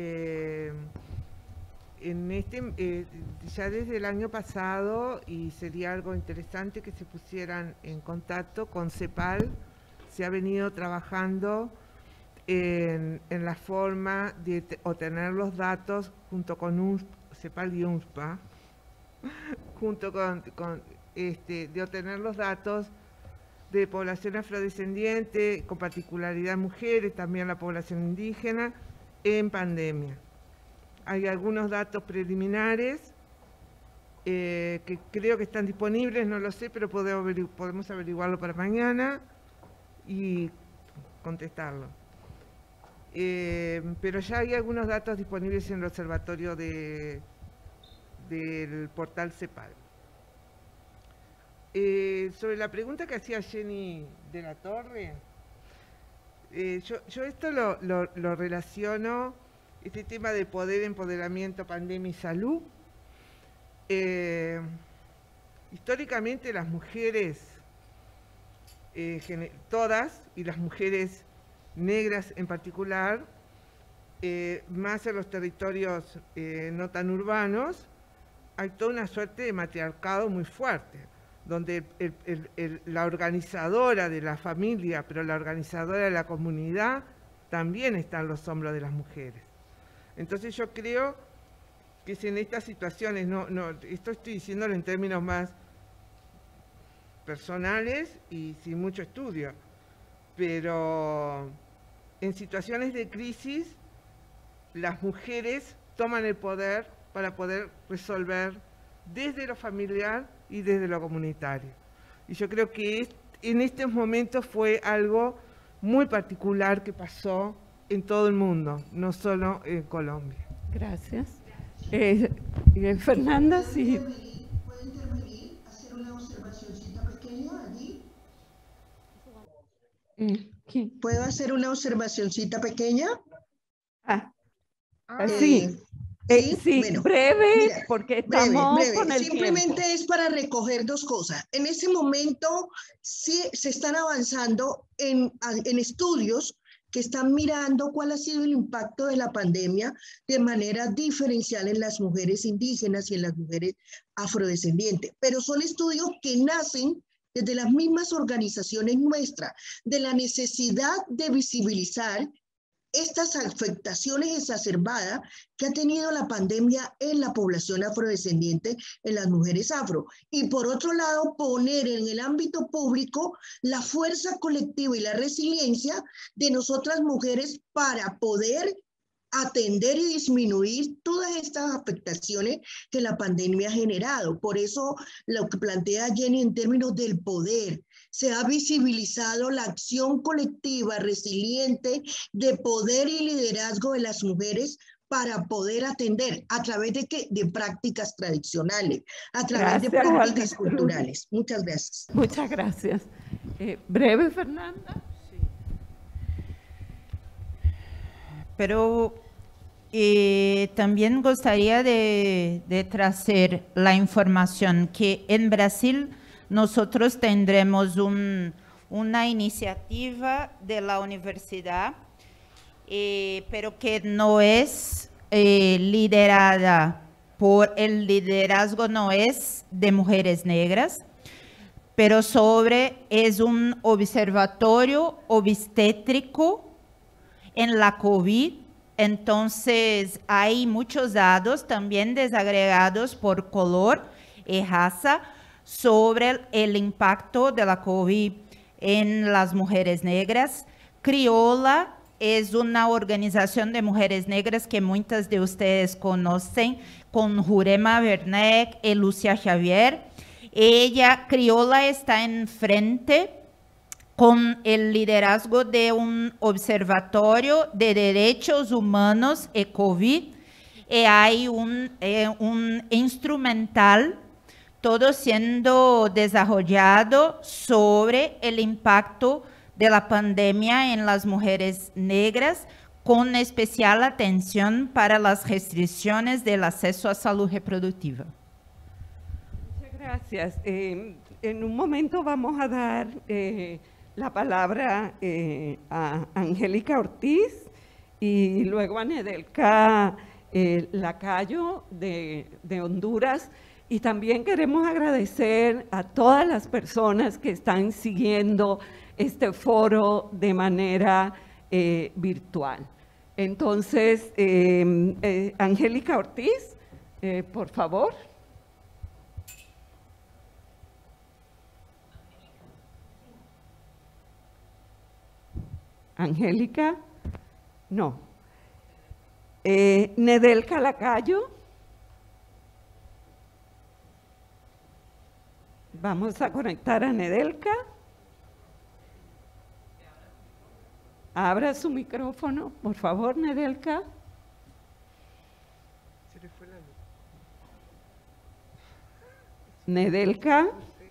Ya desde el año pasado, y sería algo interesante que se pusieran en contacto con CEPAL, se ha venido trabajando en la forma de obtener los datos junto con CEPAL y UNSPA, junto de obtener los datos de población afrodescendiente, con particularidad mujeres, también la población indígena, en pandemia. Hay algunos datos preliminares que creo que están disponibles, no lo sé, pero podemos averiguarlo para mañana y contestarlo. Pero ya hay algunos datos disponibles en el observatorio del portal CEPAL. Sobre la pregunta que hacía Jenny de la Torre, yo esto lo relaciono, este tema de poder, empoderamiento, pandemia y salud. Históricamente las mujeres, todas, y las mujeres negras en particular, más en los territorios no tan urbanos, hay toda una suerte de matriarcado muy fuerte, donde la organizadora de la familia, pero la organizadora de la comunidad, también está en los hombros de las mujeres. Entonces yo creo que si en estas situaciones, esto estoy diciéndolo en términos más personales y sin mucho estudio, pero en situaciones de crisis, las mujeres toman el poder para poder resolver desde lo familiar y desde lo comunitario. Y yo creo que en estos momentos fue algo muy particular que pasó en todo el mundo, no solo en Colombia. Gracias. Fernanda, sí. ¿Puede intervenir, hacer una observacioncita pequeña allí? ¿Puedo hacer una observacioncita pequeña? Sí. Sí, bueno, breve, mira, porque estamos breve. con el Simplemente tiempo. es para recoger 2 cosas. En ese momento sí se están avanzando en estudios que están mirando cuál ha sido el impacto de la pandemia de manera diferencial en las mujeres indígenas y en las mujeres afrodescendientes. Pero son estudios que nacen desde las mismas organizaciones nuestras, de la necesidad de visibilizar estas afectaciones exacerbadas que ha tenido la pandemia en la población afrodescendiente, en las mujeres afro. Y por otro lado, poner en el ámbito público la fuerza colectiva y la resiliencia de nosotras mujeres para poder atender y disminuir todas estas afectaciones que la pandemia ha generado. Por eso lo que plantea Jenny en términos del poder, se ha visibilizado la acción colectiva resiliente de poder y liderazgo de las mujeres para poder atender a través de ¿qué? De prácticas tradicionales, a través de prácticas culturales. Muchas gracias. Muchas gracias. Breve, Fernanda. Pero también gustaría de traer la información que en Brasil nosotros tendremos una iniciativa de la universidad, pero que no es liderada por el liderazgo, no es de mujeres negras, pero es un observatorio obstétrico en la COVID. Entonces hay muchos datos también desagregados por color y raza sobre el impacto de la COVID en las mujeres negras. Criolla es una organización de mujeres negras que muchas de ustedes conocen, con Jurema Werneck y Lucia Xavier. Criolla está enfrente con el liderazgo de un observatorio de derechos humanos y COVID, y hay un instrumental todo siendo desarrollado sobre el impacto de la pandemia en las mujeres negras, con especial atención para las restricciones del acceso a salud reproductiva. Muchas gracias. En un momento vamos a dar la palabra a Angélica Ortiz y luego a Nedelka Lacayo de Honduras. Y también queremos agradecer a todas las personas que están siguiendo este foro de manera virtual. Entonces, Angélica Ortiz, por favor. Angélica, no. Nedelka Lacayo. Vamos a conectar a Nedelka. Abra su micrófono, por favor, Nedelka. Se le fue la luz. Nedelka.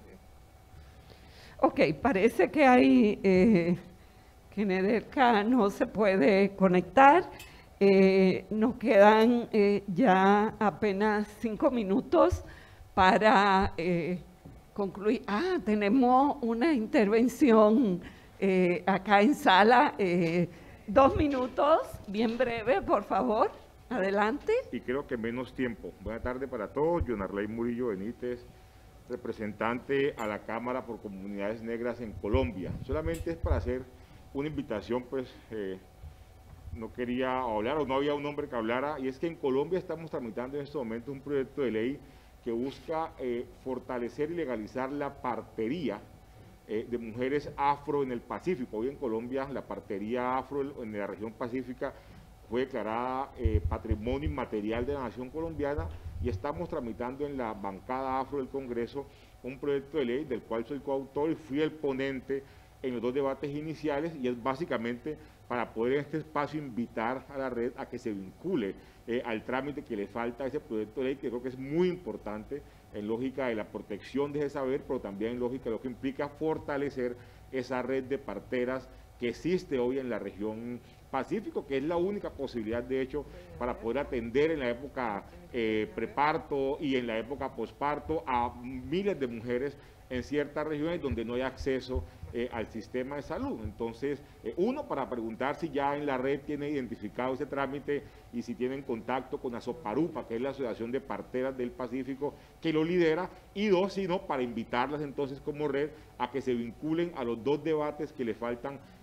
Ok, parece que hay que Nedelka no se puede conectar. Nos quedan ya apenas 5 minutos para concluir. Tenemos una intervención acá en sala. 2 minutos, bien breve, por favor. Adelante. Y creo que menos tiempo. Buenas tardes para todos. Yonarley Murillo Benítez, representante a la Cámara por Comunidades Negras en Colombia. Solamente es para hacer una invitación, pues no quería hablar o no había un hombre que hablara, y es que en Colombia estamos tramitando en este momento un proyecto de ley que busca fortalecer y legalizar la partería de mujeres afro en el Pacífico. Hoy en Colombia la partería afro en la región pacífica fue declarada Patrimonio Inmaterial de la Nación Colombiana, y estamos tramitando en la bancada afro del Congreso un proyecto de ley del cual soy coautor y fui el ponente en los 2 debates iniciales, y es básicamente para poder en este espacio invitar a la red a que se vincule al trámite que le falta a ese proyecto de ley, que creo que es muy importante en lógica de la protección de ese saber, pero también en lógica de lo que implica fortalecer esa red de parteras que existe hoy en la región Pacífico, que es la única posibilidad, de hecho, para poder atender en la época preparto y en la época posparto a miles de mujeres en ciertas regiones donde no hay acceso al sistema de salud. Entonces, uno, para preguntar si ya en la red tiene identificado ese trámite y si tienen contacto con ASOPARUPA, que es la Asociación de Parteras del Pacífico, que lo lidera, y 2, sino para invitarlas entonces como red a que se vinculen a los 2 debates que le faltan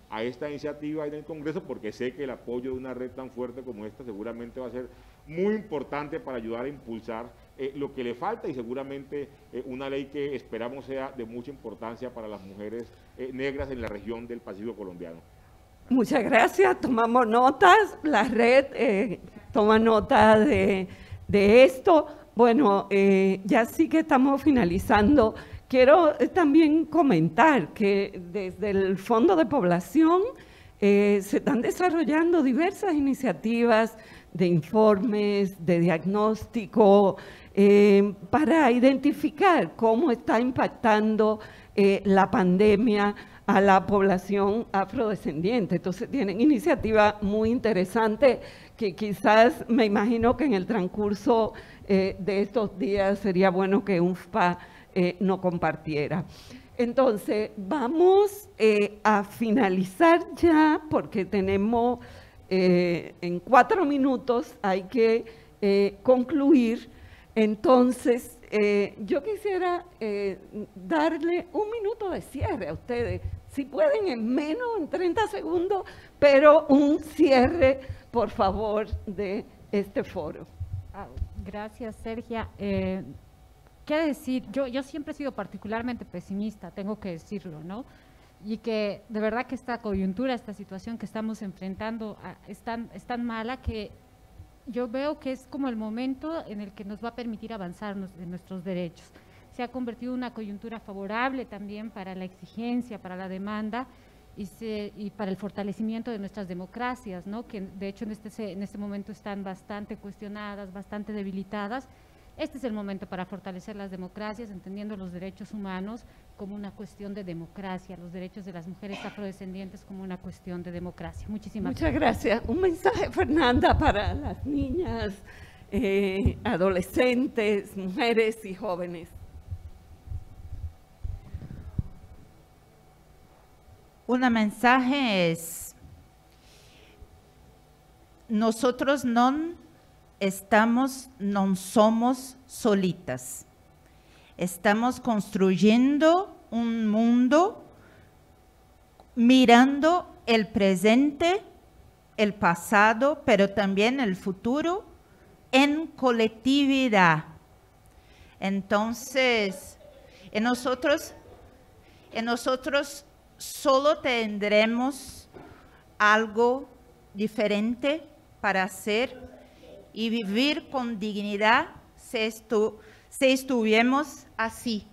a esta iniciativa en el Congreso, porque sé que el apoyo de una red tan fuerte como esta seguramente va a ser muy importante para ayudar a impulsar lo que le falta, y seguramente una ley que esperamos sea de mucha importancia para las mujeres negras en la región del Pacífico colombiano. Muchas gracias, tomamos notas, la red toma nota de esto. Bueno, ya sí que estamos finalizando. Quiero también comentar que desde el Fondo de Población se están desarrollando diversas iniciativas de informes, de diagnóstico, para identificar cómo está impactando la pandemia a la población afrodescendiente. Entonces tienen iniciativa muy interesante que quizás me imagino que en el transcurso de estos días sería bueno que UNFPA no compartiera. Entonces vamos a finalizar ya, porque tenemos en 4 minutos hay que concluir. Entonces yo quisiera darle 1 minuto de cierre a ustedes, si pueden en menos, en 30 segundos, pero un cierre, por favor, de este foro. Gracias, Sergia. ¿Qué decir? Yo siempre he sido particularmente pesimista, tengo que decirlo, ¿no? Y que de verdad que esta coyuntura, esta situación que estamos enfrentando es tan mala que yo veo que es como el momento en el que nos va a permitir avanzar en nuestros derechos. Se ha convertido en una coyuntura favorable también para la exigencia, para la demanda y para el fortalecimiento de nuestras democracias, ¿no? Que de hecho en este momento están bastante cuestionadas, bastante debilitadas. Este es el momento para fortalecer las democracias, entendiendo los derechos humanos como una cuestión de democracia, los derechos de las mujeres afrodescendientes como una cuestión de democracia. Muchísimas gracias. Un mensaje, Fernanda, para las niñas, adolescentes, mujeres y jóvenes. Un mensaje es: nosotros no somos solitas. Estamos construyendo un mundo mirando el presente, el pasado, pero también el futuro en colectividad. Entonces, en nosotros solo tendremos algo diferente para hacer y vivir con dignidad si estuviéramos así,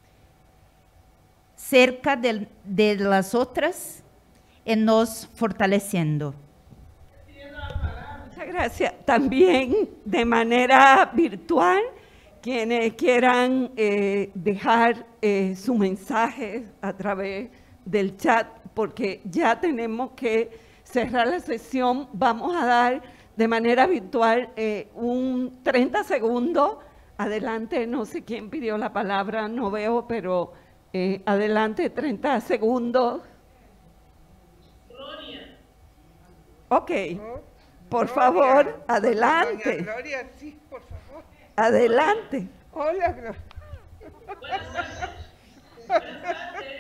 cerca de las otras y nos fortaleciendo. Muchas gracias. También de manera virtual, quienes quieran dejar su mensaje a través del chat, porque ya tenemos que cerrar la sesión. Vamos a dar de manera virtual un 30 segundos. Adelante, no sé quién pidió la palabra, no veo, pero adelante, 30 segundos. Gloria. Ok, por favor, adelante. Gloria, sí, por favor. Adelante. Hola, Gloria. Buenas tardes. Buenas tardes.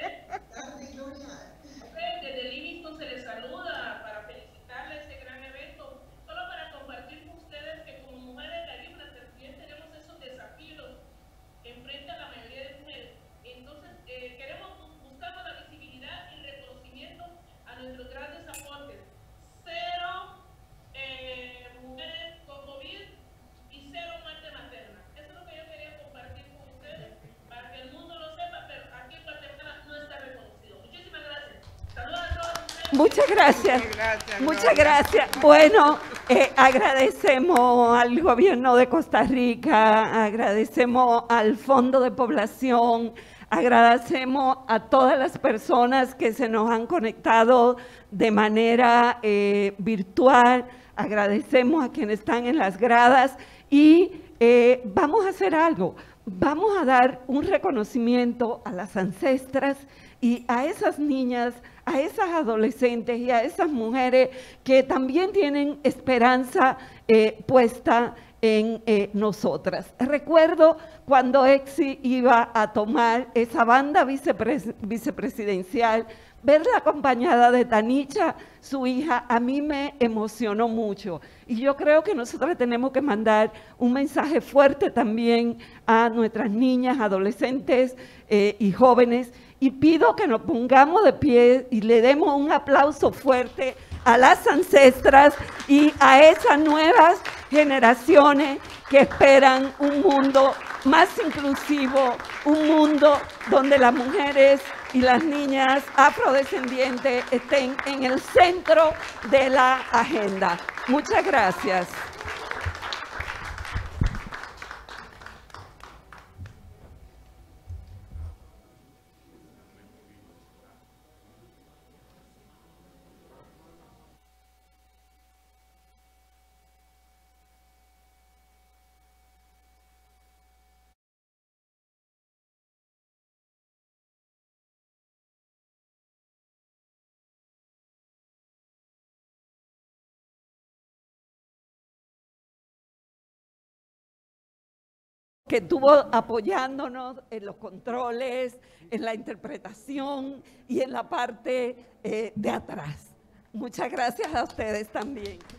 Desde Livingston se les saluda para felicitarles este gran evento, solo para compartir con ustedes que como mujeres de la isla también tenemos esos desafíos que enfrentan la mayoría de mujeres. Entonces buscamos la visibilidad y reconocimiento a nuestros grandes aportes. 0 mujeres con COVID y 0 muerte materna. Eso es lo que yo quería compartir con ustedes para que el mundo lo sepa, pero aquí en Guatemala no está reconocido. Muchísimas gracias. Saludos a todos ustedes. Muchas gracias. Muchas gracias. Bueno, agradecemos al gobierno de Costa Rica, agradecemos al Fondo de Población, agradecemos a todas las personas que se nos han conectado de manera virtual, agradecemos a quienes están en las gradas y vamos a hacer algo. Vamos a dar un reconocimiento a las ancestras y a esas niñas, a esas adolescentes y a esas mujeres que también tienen esperanza puesta en nosotras. Recuerdo cuando Exi iba a tomar esa banda vicepresidencial verla acompañada de Tanicha, su hija, a mí me emocionó mucho. Y yo creo que nosotros tenemos que mandar un mensaje fuerte también a nuestras niñas, adolescentes y jóvenes. Y pido que nos pongamos de pie y le demos un aplauso fuerte a las ancestras y a esas nuevas generaciones que esperan un mundo más inclusivo, un mundo donde las mujeres y las niñas afrodescendientes estén en el centro de la agenda. Muchas gracias. Que estuvo apoyándonos en los controles, en la interpretación y en la parte de atrás. Muchas gracias a ustedes también.